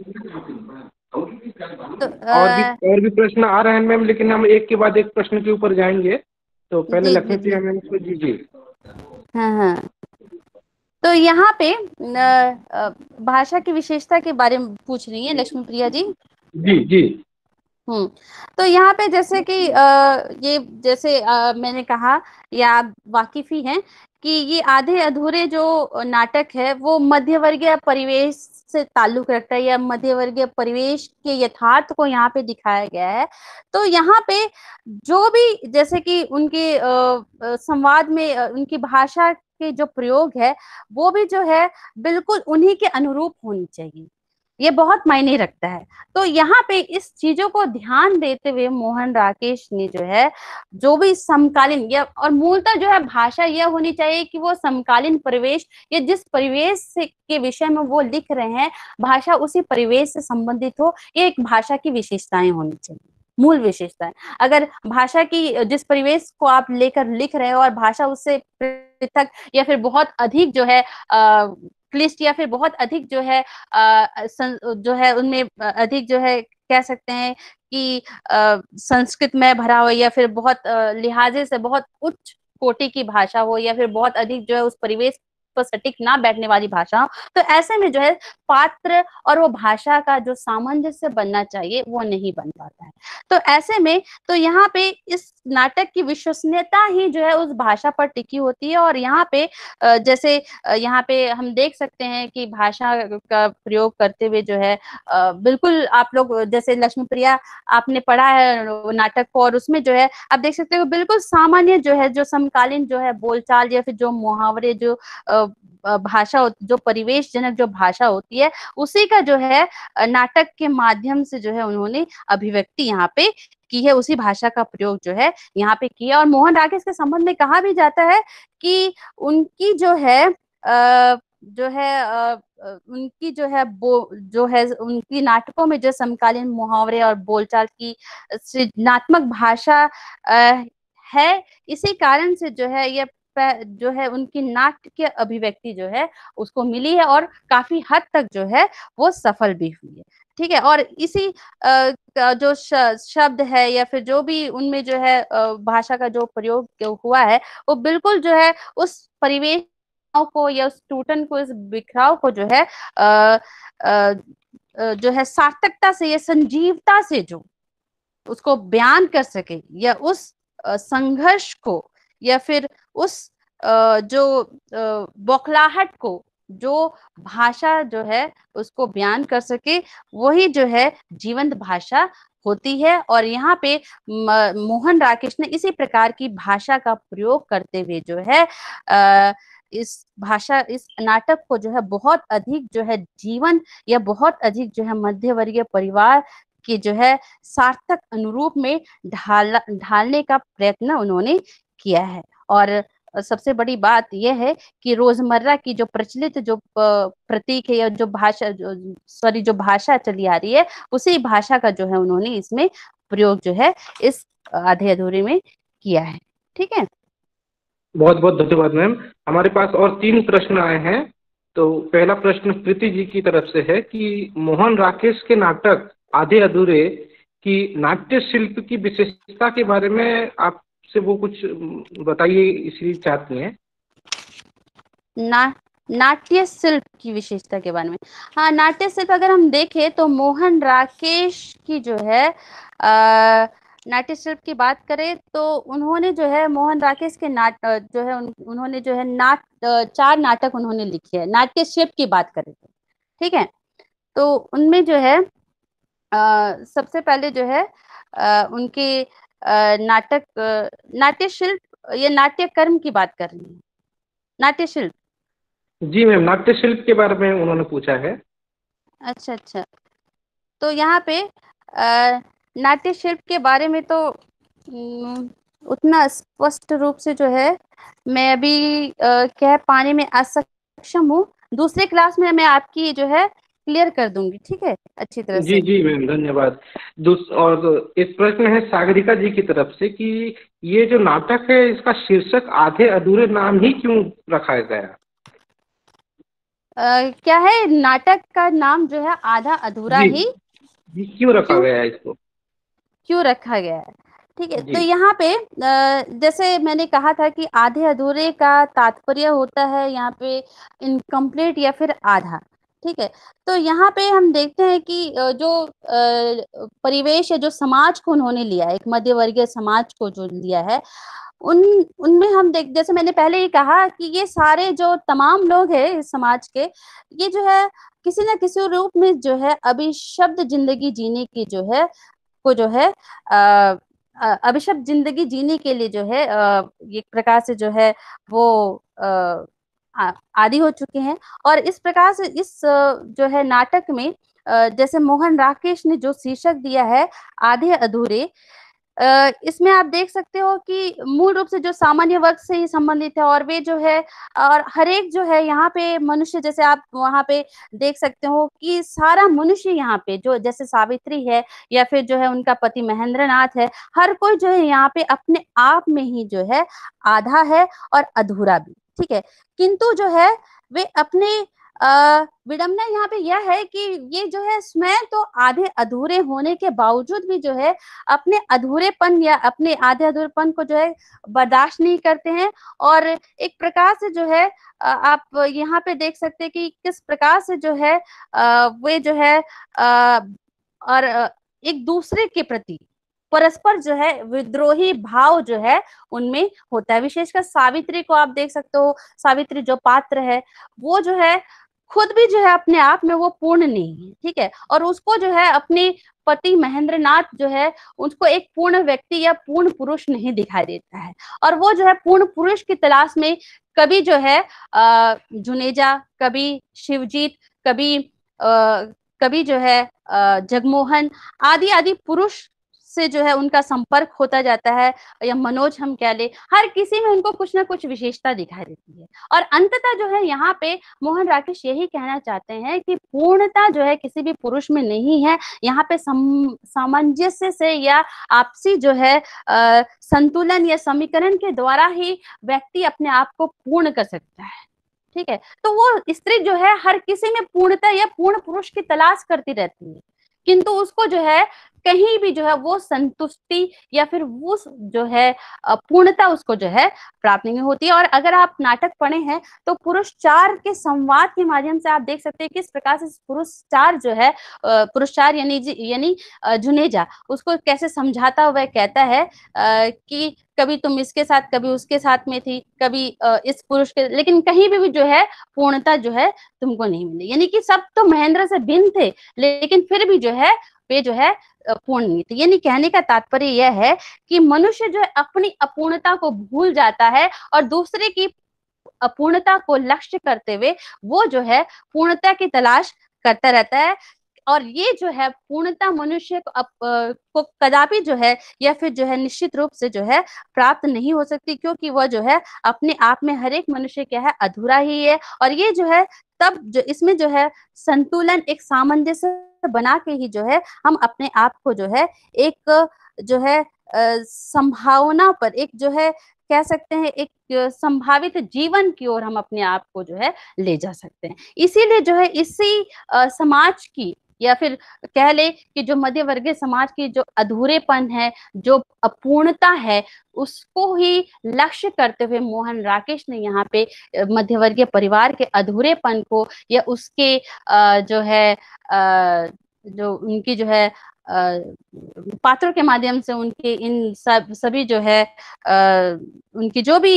तो और भी आ, और भी प्रश्न आ रहे हैं मैम, लेकिन हम एक के बाद एक प्रश्न के ऊपर जाएंगे। तो पहले जी लक्ष्मी जी जी। प्रिया मैम को। जी जी हाँ हाँ। तो यहाँ पे न, अ, भाषा की विशेषता के बारे में पूछ रही है लक्ष्मी प्रिया जी। जी जी हम्म। तो यहाँ पे जैसे कि आ, ये जैसे आ, मैंने कहा या आप वाकिफ ही हैं कि ये आधे अधूरे जो नाटक है वो मध्यवर्गीय परिवेश से ताल्लुक रखता है या मध्यवर्गीय परिवेश के यथार्थ को यहाँ पे दिखाया गया है। तो यहाँ पे जो भी जैसे कि उनके आ, आ, संवाद में आ, उनकी भाषा के जो प्रयोग है वो भी जो है बिल्कुल उन्हीं के अनुरूप होनी चाहिए, ये बहुत मायने रखता है। तो यहाँ पे इस चीजों को ध्यान देते हुए मोहन राकेश ने जो है जो भी समकालीन या और मूलतः जो है भाषा यह होनी चाहिए कि वो समकालीन परिवेश या जिस परिवेश से के विषय में वो लिख रहे हैं भाषा उसी परिवेश से संबंधित हो, ये एक भाषा की विशेषताएं होनी चाहिए, मूल विशेषताएं। अगर भाषा की जिस परिवेश को आप लेकर लिख रहे हो और भाषा उससे पृथक या फिर बहुत अधिक जो है आ, क्लिष्ट या फिर बहुत अधिक जो है आ, सं, जो है उनमें अधिक जो है कह सकते हैं कि आ, संस्कृत में भरा हो या फिर बहुत लिहाजे से बहुत उच्च कोटि की भाषा हो या फिर बहुत अधिक जो है उस परिवेश पर सटीक ना बैठने वाली भाषा हो, तो ऐसे में जो है पात्र और वो भाषा का जो सामंजस्य बनना चाहिए वो नहीं बन पाता है। तो ऐसे में तो यहाँ पे इस नाटक की विश्वसनीयता ही जो है उस भाषा पर टिकी होती है। और यहाँ पे जैसे यहाँ पे हम देख सकते हैं कि भाषा का प्रयोग करते हुए जो है बिल्कुल आप लोग जैसे लक्ष्मी प्रिया आपने पढ़ा है नाटक को, और उसमें जो है आप देख सकते हो बिल्कुल सामान्य जो है जो समकालीन जो है बोलचाल या फिर जो मुहावरे जो भाषा जो परिवेश जनक जो भाषा होती है उसी का जो है नाटक के माध्यम से जो है उन्होंने अभिव्यक्ति यहाँ पे की है, उसी भाषा का प्रयोग जो है यहाँ पे किया। और मोहन राकेश के संबंध में कहा भी जाता है कि उनकी जो है आ, जो है आ, उनकी जो है वो जो है उनकी नाटकों में जो समकालीन मुहावरे और बोलचाल की सृजनात्मक भाषा आ, है, इसी कारण से जो है ये जो है उनकी नाट्य की अभिव्यक्ति जो है उसको मिली है और काफी हद तक जो है वो सफल भी हुई है। ठीक है, और इसी जो शब्द है या फिर जो भी उनमें जो है भाषा का जो प्रयोग हुआ है वो बिल्कुल जो है उस परिवेश को या उस टूटन को, इस बिखराव को जो है आ, आ, जो है सार्थकता से या संजीवता से जो उसको बयान कर सके, या उस संघर्ष को या फिर उस जो बौखलाहट को जो भाषा जो है उसको बयान कर सके, वही जो है जीवंत भाषा होती है। और यहाँ पे मोहन राकेश ने इसी प्रकार की भाषा का प्रयोग करते हुए जो है आ, इस भाषा इस नाटक को जो है बहुत अधिक जो है जीवन या बहुत अधिक जो है मध्य वर्गीय परिवार की जो है सार्थक अनुरूप में ढाल ढालने का प्रयत्न उन्होंने किया है। और सबसे बड़ी बात यह है कि रोजमर्रा की जो प्रचलित जो प्रतीक है या जो भाषा जो सॉरी जो भाषा चली आ रही है उसी भाषा का जो है उन्होंने इसमें प्रयोग जो है इस आधे अधूरे में किया है। ठीक है, बहुत बहुत धन्यवाद मैम। हमारे पास और तीन प्रश्न आए हैं। तो पहला प्रश्न प्रीति जी की तरफ से है कि मोहन राकेश के नाटक आधे अधूरे की नाट्य शिल्प की विशेषता के बारे में आपसे वो कुछ बताइए, इसलिए चाहती हैं। ना नाट्य शिल्प की विशेषता के बारे में, हाँ, नाट्य शिल्प अगर हम देखें तो मोहन राकेश की जो है आ, नाट्य शिल्प की बात करें तो उन्होंने जो है मोहन राकेश के नाट जो है उन, उन्होंने जो है नाट चार नाटक उन्होंने लिखे हैं। नाट्य शिल्प की बात करें तो ठीक है, तो उनमें जो है आ, सबसे पहले जो है आ, उनके आ, नाटक नाट्य शिल्प या नाट्य कर्म की बात कर रही है। नाट्य शिल्प, जी मैम, नाट्य शिल्प के बारे में उन्होंने पूछा है। अच्छा अच्छा, तो यहाँ पे नाट्य शिल्प के बारे में तो उतना स्पष्ट रूप से जो है मैं अभी कह पाने में असक्षम हूँ। दूसरे क्लास में मैं आपकी जो है क्लियर कर दूंगी, ठीक है, अच्छी तरह जी से। जी मैम, धन्यवाद। दूस और एक प्रश्न है सागरिका जी की तरफ से कि ये जो नाटक है इसका शीर्षक आधे अधूरे नाम ही क्यों रखा गया? Uh, क्या है नाटक का नाम जो है आधा अधूरा जी ही जी, क्यों रखा क्यों गया है इसको? क्यों रखा गया है? ठीक है, तो जी यहाँ पे जैसे मैंने कहा था कि आधे अधूरे का तात्पर्य होता है यहाँ पे इनकम्प्लीट या फिर आधा। ठीक है, तो यहाँ पे हम देखते हैं कि जो परिवेश है, जो समाज को उन्होंने लिया है, एक मध्य वर्गीय समाज को जो लिया है, उन उनमें हम देख जैसे मैंने पहले ही कहा कि ये सारे जो तमाम लोग हैं इस समाज के, ये जो है किसी न किसी रूप में जो है अभी शब्द जिंदगी जीने की जो है को जो है अभिशप्त जिंदगी जीने के लिए जो है एक प्रकार से जो है वो आदी हो चुके हैं। और इस प्रकार से इस जो है नाटक में जैसे मोहन राकेश ने जो शीर्षक दिया है आधे अधूरे, इसमें आप देख सकते हो कि मूल रूप से जो सामान्य वर्ग से ही संबंधित है, और वे जो है और हर एक जो है यहाँ पे मनुष्य, जैसे आप वहाँ पे देख सकते हो कि सारा मनुष्य यहाँ पे जो जैसे सावित्री है या फिर जो है उनका पति महेंद्र नाथ है, हर कोई जो है यहाँ पे अपने आप में ही जो है आधा है और अधूरा भी। ठीक है, किंतु जो है वे अपने अ, विडंबना यहाँ पे यह है कि ये जो है स्वयं तो आधे अधूरे होने के बावजूद भी जो है अपने अधूरेपन या अपने आधे अधूरेपन को जो है बर्दाश्त नहीं करते हैं। और एक प्रकार से जो है अ, आप यहाँ पे देख सकते हैं कि किस प्रकार से जो है अ, वे जो है अ, और अ, एक दूसरे के प्रति परस्पर जो है विद्रोही भाव जो है उनमें होता है। विशेषकर सावित्री को आप देख सकते हो, सावित्री जो पात्र है वो जो है खुद भी जो है अपने आप में वो पूर्ण नहीं है, ठीक है, और उसको जो है अपने पति महेंद्र नाथ जो है उसको एक पूर्ण व्यक्ति या पूर्ण पुरुष नहीं दिखाई देता है। और वो जो है पूर्ण पुरुष की तलाश में कभी जो है अ, जुनेजा, कभी शिवजीत, कभी अ, कभी जो है अ, जगमोहन आदि आदि पुरुष से जो है उनका संपर्क होता जाता है, या मनोज हम कह ले, हर किसी में उनको कुछ ना कुछ विशेषता दिखाई देती है। और अंततः जो है यहाँ पे मोहन राकेश यही कहना चाहते हैं कि पूर्णता जो है किसी भी पुरुष में नहीं है। यहाँ पे सम, सामंजस्य से या आपसी जो है आ, संतुलन या समीकरण के द्वारा ही व्यक्ति अपने आप को पूर्ण कर सकता है, ठीक है। तो वो स्त्री जो है हर किसी में पूर्णता या पूर्ण पुरुष की तलाश करती रहती है, किंतु उसको जो है कहीं भी जो है वो संतुष्टि या फिर वो जो है पूर्णता उसको जो है प्राप्त नहीं होती है। और अगर आप नाटक पढ़े हैं तो पुरुष चार के संवाद के माध्यम से आप देख सकते हैं किस प्रकार से पुरुष चार जो है पुरुष चार यानी यानी जुनेजा उसको कैसे समझाता हुआ कहता है कि कभी तुम इसके साथ कभी उसके साथ में थी, कभी इस पुरुष के, लेकिन कहीं भी, भी जो है पूर्णता जो है तुमको नहीं मिली। यानी कि सब तो महेंद्र से भिन्न थे लेकिन फिर भी जो है वे जो है पूर्ण नहीं थे। यानी कहने का तात्पर्य यह है कि मनुष्य जो है अपनी अपूर्णता को भूल जाता है और दूसरे की अपूर्णता को लक्ष्य करते हुए वो जो है पूर्णता की तलाश करता रहता है। और ये जो है पूर्णता मनुष्य को, अप, को कदापि जो है या फिर जो है निश्चित रूप से जो है प्राप्त नहीं हो सकती, क्योंकि वह जो है अपने आप में हर एक मनुष्य क्या है अधूरा ही है। और ये जो है तब जो इसमें जो है संतुलन एक सामंजस्य बना के ही जो है हम अपने आप को जो है एक जो है संभावना पर एक जो है कह सकते हैं एक संभावित जीवन की ओर हम अपने आप को जो है ले जा सकते हैं। इसीलिए जो है इसी समाज की या फिर कह ले कि जो मध्य वर्गीय समाज की जो अधूरेपन है, जो अपूर्णता है, उसको ही लक्ष्य करते हुए मोहन राकेश ने यहाँ पे मध्य वर्गीय परिवार के अधूरेपन को या उसके जो है जो उनकी जो है पात्रों के माध्यम से उनके इन सब सभी जो है उनकी जो भी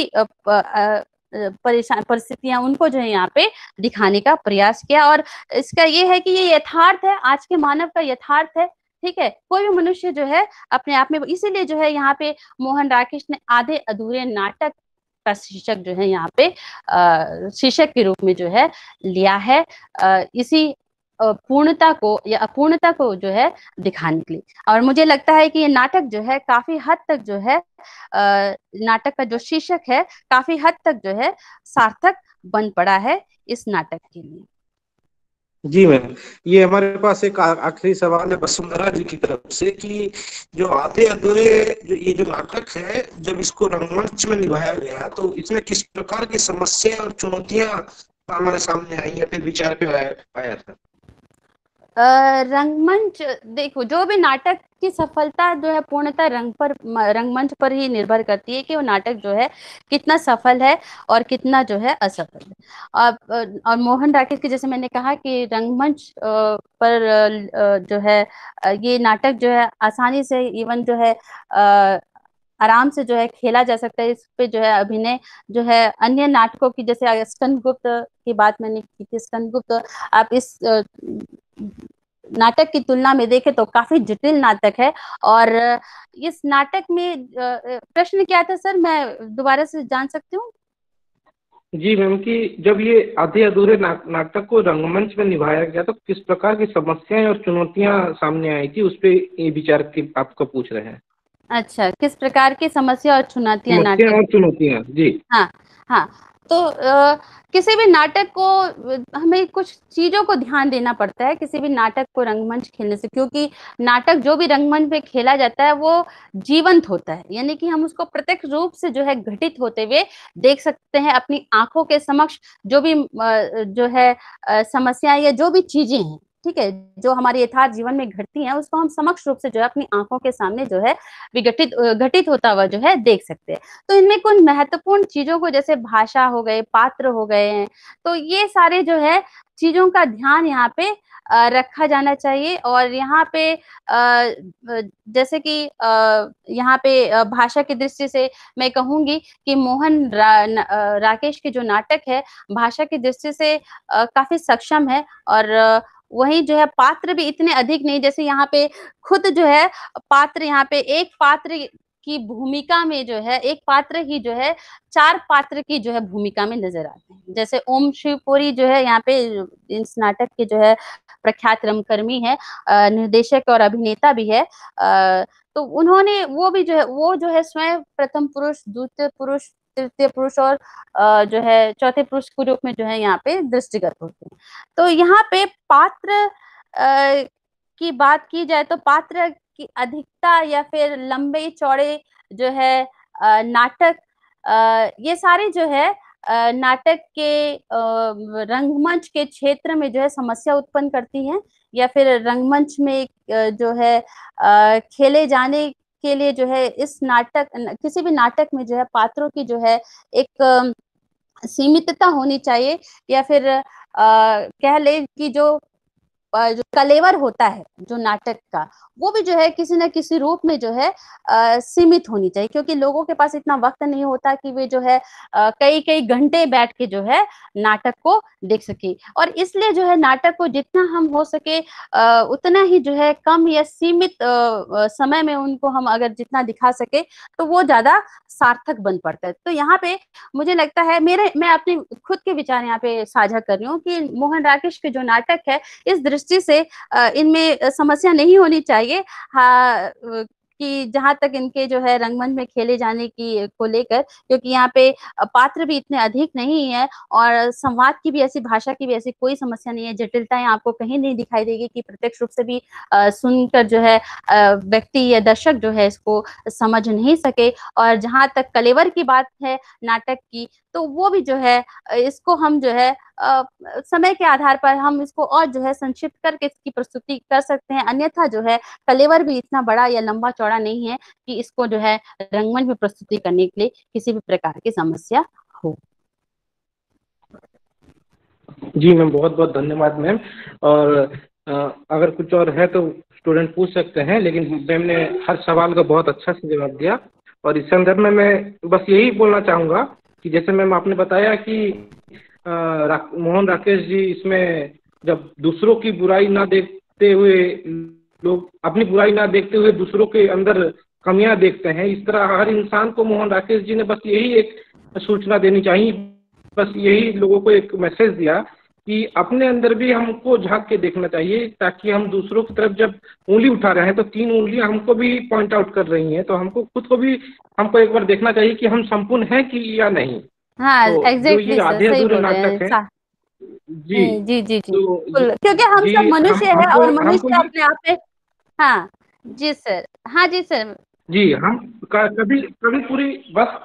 परेशान परिस्थितियां उनको जो है यहाँ पे दिखाने का प्रयास किया। और इसका ये है कि ये यथार्थ है, आज के मानव का यथार्थ है, ठीक है। कोई भी मनुष्य जो है अपने आप में, इसीलिए जो है यहाँ पे मोहन राकेश ने आधे अधूरे नाटक का शीर्षक जो है यहाँ पे शीर्षक के रूप में जो है लिया है, आ, इसी पूर्णता को या अपूर्णता को जो है दिखाने के लिए। और मुझे लगता है कि ये नाटक जो है काफी हद तक जो है नाटक का जो शीर्षक है काफी हद तक जो है सार्थक बन पड़ा है इस नाटक के लिए। जी मैम, ये हमारे पास एक आखिरी सवाल है वसुंधरा जी की तरफ से कि जो आधे अधूरे जो ये जो नाटक है जब इसको रंगमंच में निभाया गया तो इसमें किस प्रकार की समस्या और चुनौतियां हमारे सामने आई या फिर विचार पे आया था? रंगमंच, देखो जो भी नाटक की सफलता जो है पूर्णतः रंग पर रंगमंच पर ही निर्भर करती है कि वो नाटक जो है कितना सफल है और कितना जो है असफल है। और, और मोहन राकेश की जैसे मैंने कहा कि रंगमंच पर जो है ये नाटक जो है आसानी से इवन जो है आराम से जो है खेला जा सकता है। इस पे जो है अभिनय जो है अन्य नाटकों की जैसे स्कंदगुप्त की बात मैंने की थी, स्कंदगुप्त आप इस नाटक की तुलना में देखें तो काफी जटिल नाटक है। और इस नाटक में प्रश्न क्या था सर, मैं दोबारा से जान सकती हूँ? जी मैम, कि जब ये आधे अधूरे ना, नाटक को रंगमंच में निभाया गया तो किस प्रकार की समस्याएं और चुनौतियां सामने आई थी, उस पे ये विचार की आपको पूछ रहे हैं। अच्छा, किस प्रकार की समस्या और चुनौतियां समस्या नाटक और चुनौतियां, जी हाँ हाँ तो आ, किसी भी नाटक को हमें कुछ चीजों को ध्यान देना पड़ता है किसी भी नाटक को रंगमंच खेलने से, क्योंकि नाटक जो भी रंगमंच पे खेला जाता है वो जीवंत होता है, यानी कि हम उसको प्रत्यक्ष रूप से जो है घटित होते हुए देख सकते हैं अपनी आंखों के समक्ष। जो भी अ, जो है अ, समस्याएं या जो भी चीजें हैं, ठीक है, जो हमारे यथार्थ जीवन में घटती हैं, उसको हम समक्ष रूप से जो है अपनी आंखों के सामने जो है विघटित अ, घटित होता हुआ जो है देख सकते हैं। तो इनमें कुछ महत्वपूर्ण चीजों को, जैसे भाषा हो गए, पात्र हो गए हैं, तो ये सारे जो है चीजों का ध्यान यहाँ पे अ, रखा जाना चाहिए। और यहाँ पे अ, अ, जैसे कि अ, यहाँ पे अ, भाषा की दृष्टि से मैं कहूंगी कि मोहन रा, न, अ, राकेश के जो नाटक है भाषा की दृष्टि से अ, काफी सक्षम है। और अ, वही जो है पात्र भी इतने अधिक नहीं, जैसे यहाँ पे खुद जो है पात्र, यहाँ पे एक पात्र की भूमिका में जो है एक पात्र ही जो है चार पात्र की जो है भूमिका में नजर आते हैं। जैसे ओम शिवपुरी जो है यहाँ पे इस नाटक के जो है प्रख्यात रंगकर्मी है, अ, निर्देशक और अभिनेता भी है। अ, तो उन्होंने वो भी जो है वो जो है स्वयं प्रथम पुरुष, द्वितीय पुरुष, तृतीय पुरुष और अ, जो है चौथे पुरुष के रूप में जो है यहाँ पे दृष्टिगत होते हैं। तो यहाँ पे पात्र अ, की बात की जाए तो पात्र की अधिकता या फिर लंबे चौड़े जो है अ, नाटक, अ, ये सारे जो है अ, नाटक के अ, रंगमंच के क्षेत्र में जो है समस्या उत्पन्न करती हैं, या फिर रंगमंच में अ, जो है अ, खेले जाने के लिए जो है इस नाटक किसी भी नाटक में जो है पात्रों की जो है एक अ, सीमितता होनी चाहिए, या फिर अ, कह ले कि जो अ, जो कलेवर होता है जो नाटक का, वो भी जो है किसी न किसी रूप में जो है अ, सीमित होनी चाहिए, क्योंकि लोगों के पास इतना वक्त नहीं होता कि वे जो है अ, कई कई घंटे बैठ के जो है नाटक को देख सके। और इसलिए जो है नाटक को जितना हम हो सके अ, उतना ही जो है कम या सीमित अ, अ, समय में उनको हम अगर जितना दिखा सके तो वो ज्यादा सार्थक बन पड़ता है। तो यहाँ पे मुझे लगता है, मेरे मैं अपने खुद के विचार यहाँ पे साझा कर रही हूँ कि मोहन राकेश के जो नाटक है इस दृष्टि से अ, इनमें समस्या नहीं होनी चाहिए। हाँ, अ, कि जहां तक इनके जो है रंगमंच में खेले जाने की को लेकर, क्योंकि यहाँ पे अ, पात्र भी इतने अधिक नहीं है और संवाद की भी ऐसी, भाषा की भी ऐसी कोई समस्या नहीं है, जटिलताएं आपको कहीं नहीं दिखाई देगी कि प्रत्यक्ष रूप से भी अ, सुनकर जो है अ, व्यक्ति या दर्शक जो है इसको समझ नहीं सके। और जहां तक कलेवर की बात है नाटक की, तो वो भी जो है अ, इसको हम जो है अ, समय के आधार पर हम इसको और जो है संक्षिप्त करके इसकी प्रस्तुति कर सकते हैं। अन्यथा जो है कलेवर भी इतना बड़ा या लंबा चौड़ा नहीं है कि इसको जो है रंगमंच में प्रस्तुति करने के लिए किसी भी प्रकार की समस्या हो। जी मैम, बहुत बहुत धन्यवाद मैम। और अ, अगर कुछ और है तो स्टूडेंट पूछ सकते हैं, लेकिन मैम ने हर सवाल का बहुत अच्छा से जवाब दिया। और इस संदर्भ में मैं बस यही बोलना चाहूँगा कि जैसे मैम आपने बताया कि अ, रा, मोहन राकेश जी इसमें जब दूसरों की बुराई ना देखते हुए, लोग अपनी बुराई ना देखते हुए दूसरों के अंदर कमियां देखते हैं, इस तरह हर इंसान को मोहन राकेश जी ने बस यही एक सूचना देनी चाहिए, बस यही लोगों को एक मैसेज दिया कि अपने अंदर भी हमको झांक के देखना चाहिए, ताकि हम दूसरों की तरफ जब उंगली उठा रहे हैं तो तीन उंगलियां हमको भी पॉइंट आउट कर रही हैं, तो हमको खुद को भी हमको एक बार देखना चाहिए कि हम संपूर्ण हैं कि या नहीं। हाँ, तो जो ये एग्जैक्टली सर, आधे सही अधूरे बोल रहे नाटक हैं, हैं। जी, हम्म, जी जी जी तो ये बिल्कुल, क्योंकि हम जी सब हम मनुष्य है हमको और हमको मनुष्य ये अपने आप में। हाँ जी सर, हाँ जी सर। जी हम क- कभी कभी पूरी बस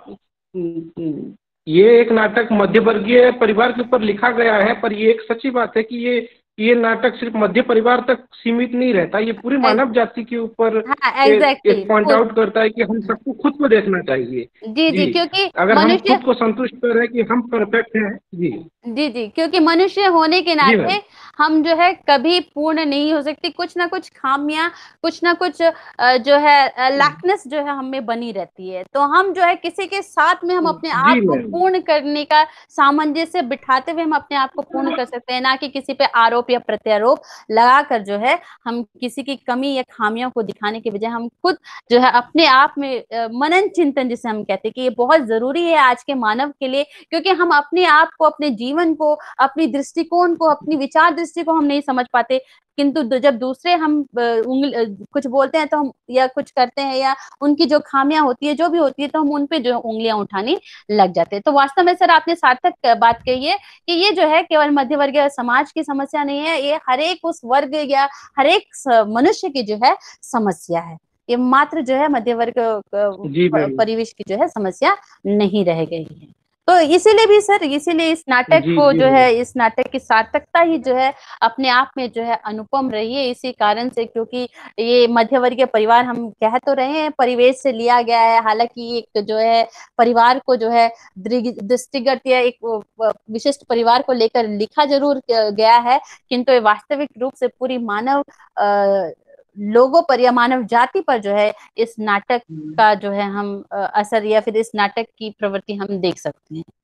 ये एक नाटक मध्यवर्गीय परिवार के ऊपर लिखा गया है, पर ये एक सच्ची बात है कि ये ये नाटक सिर्फ मध्य परिवार तक सीमित नहीं रहता, ये पूरी एग- मानव जाति के ऊपर हाँ एक एग्जैक्टली एक पॉइंट पूर आउट करता है कि हम सबको खुद को देखना चाहिए। जी जी, जी, क्योंकि अगर हम मनुष्य, खुद को संतुष्ट करें कि हम परफेक्ट हैं। जी जी जी, क्योंकि मनुष्य होने के जी नाते मैम। हम जो है कभी पूर्ण नहीं हो सकती, कुछ ना कुछ खामियां, कुछ ना कुछ अ, जो है लैकनेस जो है हमें बनी रहती है। तो हम जो है किसी के साथ में हम अपने जी आप को मैम। पूर्ण करने का सामंजस्य बिठाते हुए हम अपने आप को पूर्ण कर सकते हैं, ना कि किसी पे आरोप या प्रत्यारोप लगाकर जो है हम किसी की कमी या खामियों को दिखाने के बजाय हम खुद जो है अपने आप में अ, मनन चिंतन जिसे हम कहते हैं कि ये बहुत जरूरी है आज के मानव के लिए, क्योंकि हम अपने आप को, अपने जीवन को, अपनी दृष्टिकोण को, अपनी विचार दृष्टि को हम नहीं समझ पाते। किंतु दू- जब दूसरे हम अ, उंगल अ, कुछ बोलते हैं तो हम या कुछ करते हैं या उनकी जो खामियां होती है जो भी होती है तो हम उन पे जो है उंगलियां उठाने लग जाते हैं। तो वास्तव में सर आपने सार्थक अ, बात कही है कि ये जो है केवल मध्य वर्गीय समाज की समस्या नहीं है, ये हर एक उस वर्ग या हर एक स- मनुष्य की जो है समस्या है। ये मात्र जो है मध्य वर्ग अ, जी प- मैम। परिवेश की जो है समस्या नहीं रह गई है। तो इसीलिए भी सर, इसीलिए इस नाटक जी को जी जो है, मैम। इस नाटक की सार्थकता ही जो है अपने आप में जो है अनुपम रही है, इसी कारण से, क्योंकि ये मध्यवर्गीय परिवार हम कह तो रहे हैं परिवेश से लिया गया है, हालांकि एक जो है परिवार को जो है दृ- दृष्टिगत या एक अ, विशिष्ट परिवार को लेकर लिखा जरूर गया है, किंतु ये वास्तविक रूप से पूरी मानव अ, लोगों पर या मानव जाति पर जो है इस नाटक का जो है हम अ, असर या फिर इस नाटक की प्रवृत्ति हम देख सकते हैं।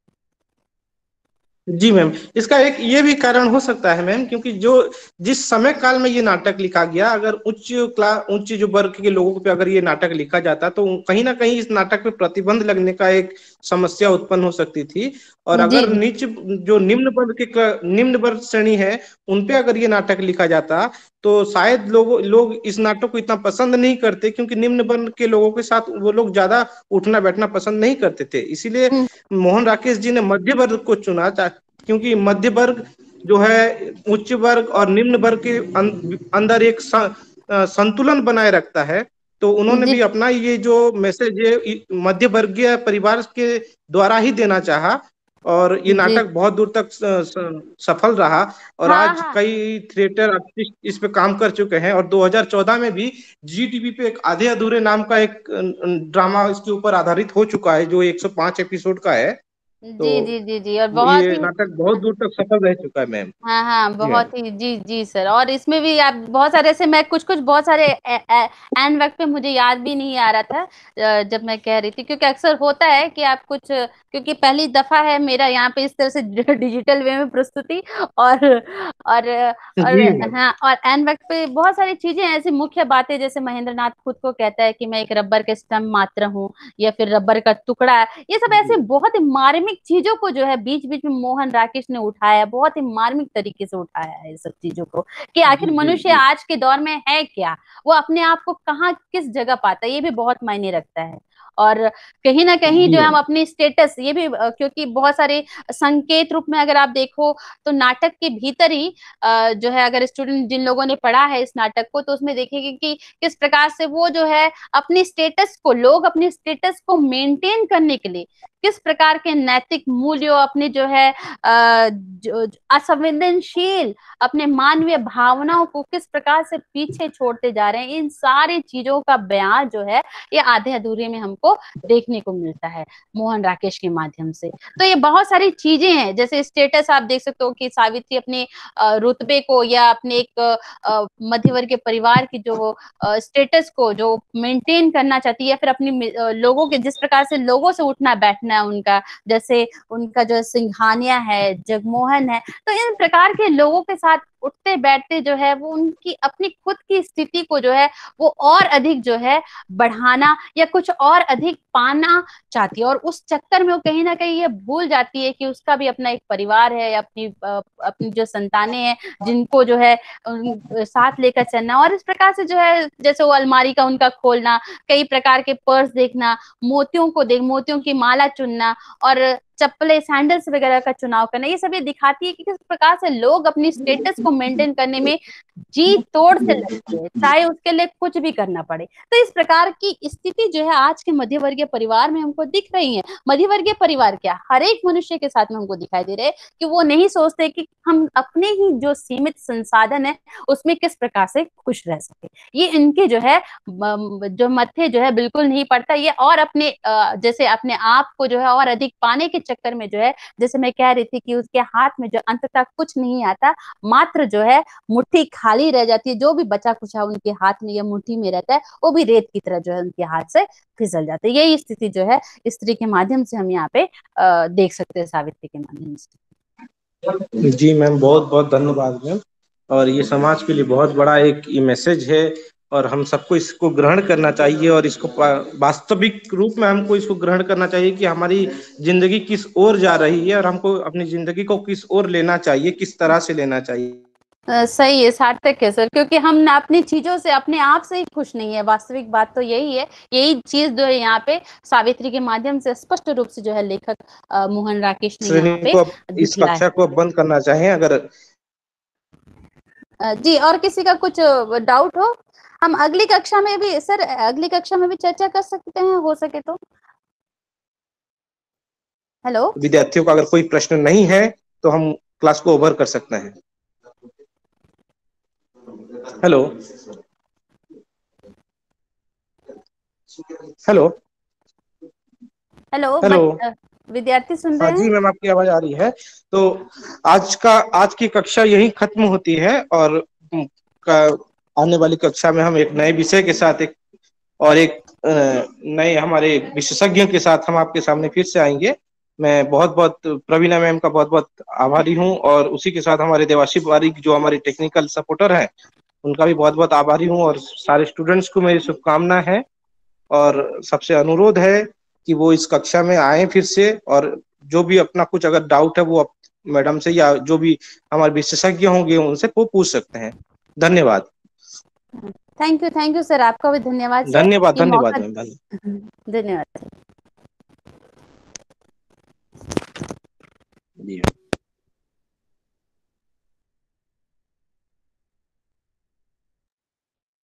जी मैम, इसका एक ये भी कारण हो सकता है मैम, क्योंकि जो जिस समय काल में ये नाटक लिखा गया, अगर उच्च क्लास उच्च जो वर्ग के लोगों पे अगर ये नाटक लिखा जाता तो कहीं ना कहीं इस नाटक पे प्रतिबंध लगने का एक समस्या उत्पन्न हो सकती थी। और जी अगर जी नीच जो निम्न वर्ग के क- निम्न वर्ग श्रेणी है, उन पे अगर ये नाटक लिखा जाता तो शायद लोग लोग इस नाटक को इतना पसंद नहीं करते, क्योंकि निम्न वर्ग के लोगों के साथ वो लोग ज्यादा उठना बैठना पसंद नहीं करते थे। इसीलिए हम्म, मोहन राकेश जी ने मध्य वर्ग को चुना, क्योंकि मध्य वर्ग जो है उच्च वर्ग और निम्न वर्ग के अं- अंदर एक स- अ, संतुलन बनाए रखता है। तो उन्होंने जी भी अपना ये जो मैसेज है इ- मध्य वर्गीय परिवार के द्वारा ही देना चाहा, और ये जी नाटक बहुत दूर तक स, स, सफल रहा। और हाँ आज हाँ कई थिएटर आर्टिस्ट इस पे काम कर चुके हैं, और दो हज़ार चौदह में भी जी टीवी पे एक आधे अधूरे नाम का एक अ, ड्रामा इसके ऊपर आधारित हो चुका है, जो एक सौ पाँच एपिसोड का है। तो जी जी जी जी और बहुत ये ही नाटक बहुत दूर तक सफल रह चुका है मैम। हाँ हाँ जी मैम। बहुत ही जी जी सर। और इसमें भी आप बहुत सारे ऐसे, मैं कुछ कुछ बहुत सारे ए- ए- एन वक्त पे मुझे याद भी नहीं आ रहा था अ, जब मैं कह रही थी, क्योंकि अक्सर होता है कि आप कुछ, क्योंकि पहली दफा है मेरा यहाँ पे इस तरह से डिजिटल वे में प्रस्तुति, और और और जी मैम। हाँ, और एन वक्त पे बहुत सारी चीजें ऐसी मुख्य बातें, जैसे महेंद्र नाथ खुद को कहता है कि मैं एक रबर के स्टम्प मात्र हूँ या फिर रबर का टुकड़ा है, ये सब ऐसे जी बहुत ही मार्मिक चीजों को जो है बीच बीच में मोहन राकेश ने उठाया, बहुत ही मार्मिक तरीके से उठाया है इस सब चीजों को, कि जी आखिर जी मनुष्य जी आज के दौर में है क्या, वो अपने आप को कहाँ किस जगह पाता है, ये भी बहुत मायने रखता है। और कहीं ना कहीं जी जो है हम मैम। अपनी स्टेटस, ये भी अ, क्योंकि बहुत सारे संकेत रूप में अगर आप देखो तो नाटक के भीतर ही अ, जो है, अगर स्टूडेंट जिन लोगों ने पढ़ा है इस नाटक को तो उसमें देखेंगे कि किस प्रकार से वो जो है अपनी स्टेटस को, लोग अपनी स्टेटस को मेंटेन करने के लिए किस प्रकार के नैतिक मूल्यों, अपने जो है अ, जो जो असंवेदनशील अपने मानवीय भावनाओं को किस प्रकार से पीछे छोड़ते जा रहे हैं, इन सारी चीजों का बयान जो है ये आधे अधूरे में हमको देखने को मिलता है मोहन राकेश के माध्यम से। तो ये बहुत सारी चीजें हैं, जैसे स्टेटस आप देख सकते हो कि सावित्री अपने अ, रुतबे को या अपने एक अ, मध्य वर्गीय परिवार की जो स्टेटस को जो मेंटेन करना चाहती है, या फिर अपनी अ, लोगों के, जिस प्रकार से लोगों से उठना बैठना है उनका, जैसे उनका जो सिंघानिया है, जगमोहन है, तो इन प्रकार के लोगों के साथ उठते बैठते जो है वो उनकी अपनी खुद की स्थिति को जो है वो और अधिक जो है बढ़ाना या कुछ और अधिक पाना चाहती है, और उस चक्कर में वो कहीं ना कहीं ये भूल जाती है कि उसका भी अपना एक परिवार है, या अपनी अ, अपनी जो संतानें हैं जिनको जो है उन, साथ लेकर चलना। और इस प्रकार से जो है, जैसे वो अलमारी का उनका खोलना, कई प्रकार के पर्स देखना, मोतियों को देख, मोतियों की माला चुनना, और चप्पलें सैंडल्स वगैरह का चुनाव करना, ये सब ये दिखाती है कि किस प्रकार से लोग अपनी स्टेटस को मेंटेन करने में जी तोड़ से लगते हैं, चाहे उसके लिए कुछ भी करना पड़े। तो इस प्रकार की स्थिति जो है आज के मध्य वर्गीय परिवार में हमको दिख रही है। मध्य वर्गीय परिवार क्या, हर एक मनुष्य के साथ में हमको दिखाई दे रहे हैं कि वो नहीं सोचते कि हम अपने ही जो सीमित संसाधन है उसमें किस प्रकार से खुश रह सके। ये इनके जो है जो मत्थे जो है बिल्कुल नहीं पड़ता, ये और अपने जैसे अपने आप को जो है और अधिक पाने के चक्कर में जो है, जैसे मैं कह रही थी कि उसके हाथ में जो अंततः कुछ नहीं आता, मात्र जो है मुट्ठी खाली रह जाती है, जो भी बचा कुचा उनके हाथ में या मुट्ठी में रहता है वो भी रेत की तरह जो है उनके हाथ से फिसल जाते हैं। यही स्थिति जो है स्त्री के माध्यम से हम यहाँ पे आ, देख सकते हैं, सावित्री के माध्यम से। जी मैम, बहुत बहुत धन्यवाद मैम। और ये समाज के लिए बहुत बड़ा एक ये मैसेज है, और हम सबको इसको ग्रहण करना चाहिए, और इसको पा- वास्तविक रूप में हमको इसको ग्रहण करना चाहिए कि हमारी जिंदगी किस ओर जा रही है, और हमको अपनी जिंदगी को किस ओर लेना चाहिए, किस तरह से लेना चाहिए। अ, सही है, सार्थक है सर, क्योंकि हम ना अपनी चीजों से, अपने आप से ही खुश नहीं है। वास्तविक बात तो यही है। यही चीज जो है यहाँ पे सावित्री के माध्यम से स्पष्ट रूप से जो है लेखक अ, मोहन राकेश ने श्रेणी यहाँ पे को अब इस दिखलाया कक्षा को अब बंद करना चाहें अगर। है। अ, जी, और किसी का कुछ डाउट हो, हम अगली कक्षा में भी सर, अगली कक्षा में भी चर्चा कर सकते हैं, हो सके तो। हेलो। विद्यार्थियों का अगर कोई प्रश्न नहीं है तो हम क्लास को ओवर कर सकते हैं। हेलो। हेलो। Hello, hello. विद्यार्थी सुन हाँ रहे जी हैं? मैम, आपकी आवाज आ रही है। तो आज का आज की कक्षा यही खत्म होती है, और हम्म, का, आने वाली कक्षा में हम एक नए विषय के साथ एक और एक अ, नए हमारे विशेषज्ञों के साथ हम आपके सामने फिर से आएंगे। मैं बहुत बहुत प्रवीणा मैम का बहुत बहुत आभारी हूँ, और उसी के साथ हमारे देवाशीष बारिक जो हमारे टेक्निकल सपोर्टर हैं उनका भी बहुत बहुत आभारी हूँ, और सारे स्टूडेंट्स को मेरी शुभकामना है। और सबसे अनुरोध है कि वो इस कक्षा में आए फिर से, और जो भी अपना कुछ अगर डाउट है वो मैडम से या जो भी हमारे विशेषज्ञ होंगे उनसे वो पूछ सकते हैं। धन्यवाद। Thank you, thank you sir, आपका भी धन्यवाद सर, धन्यवाद ये धन्यवाद मौका। मैम, धन्यवाद। धन्यवाद। जी।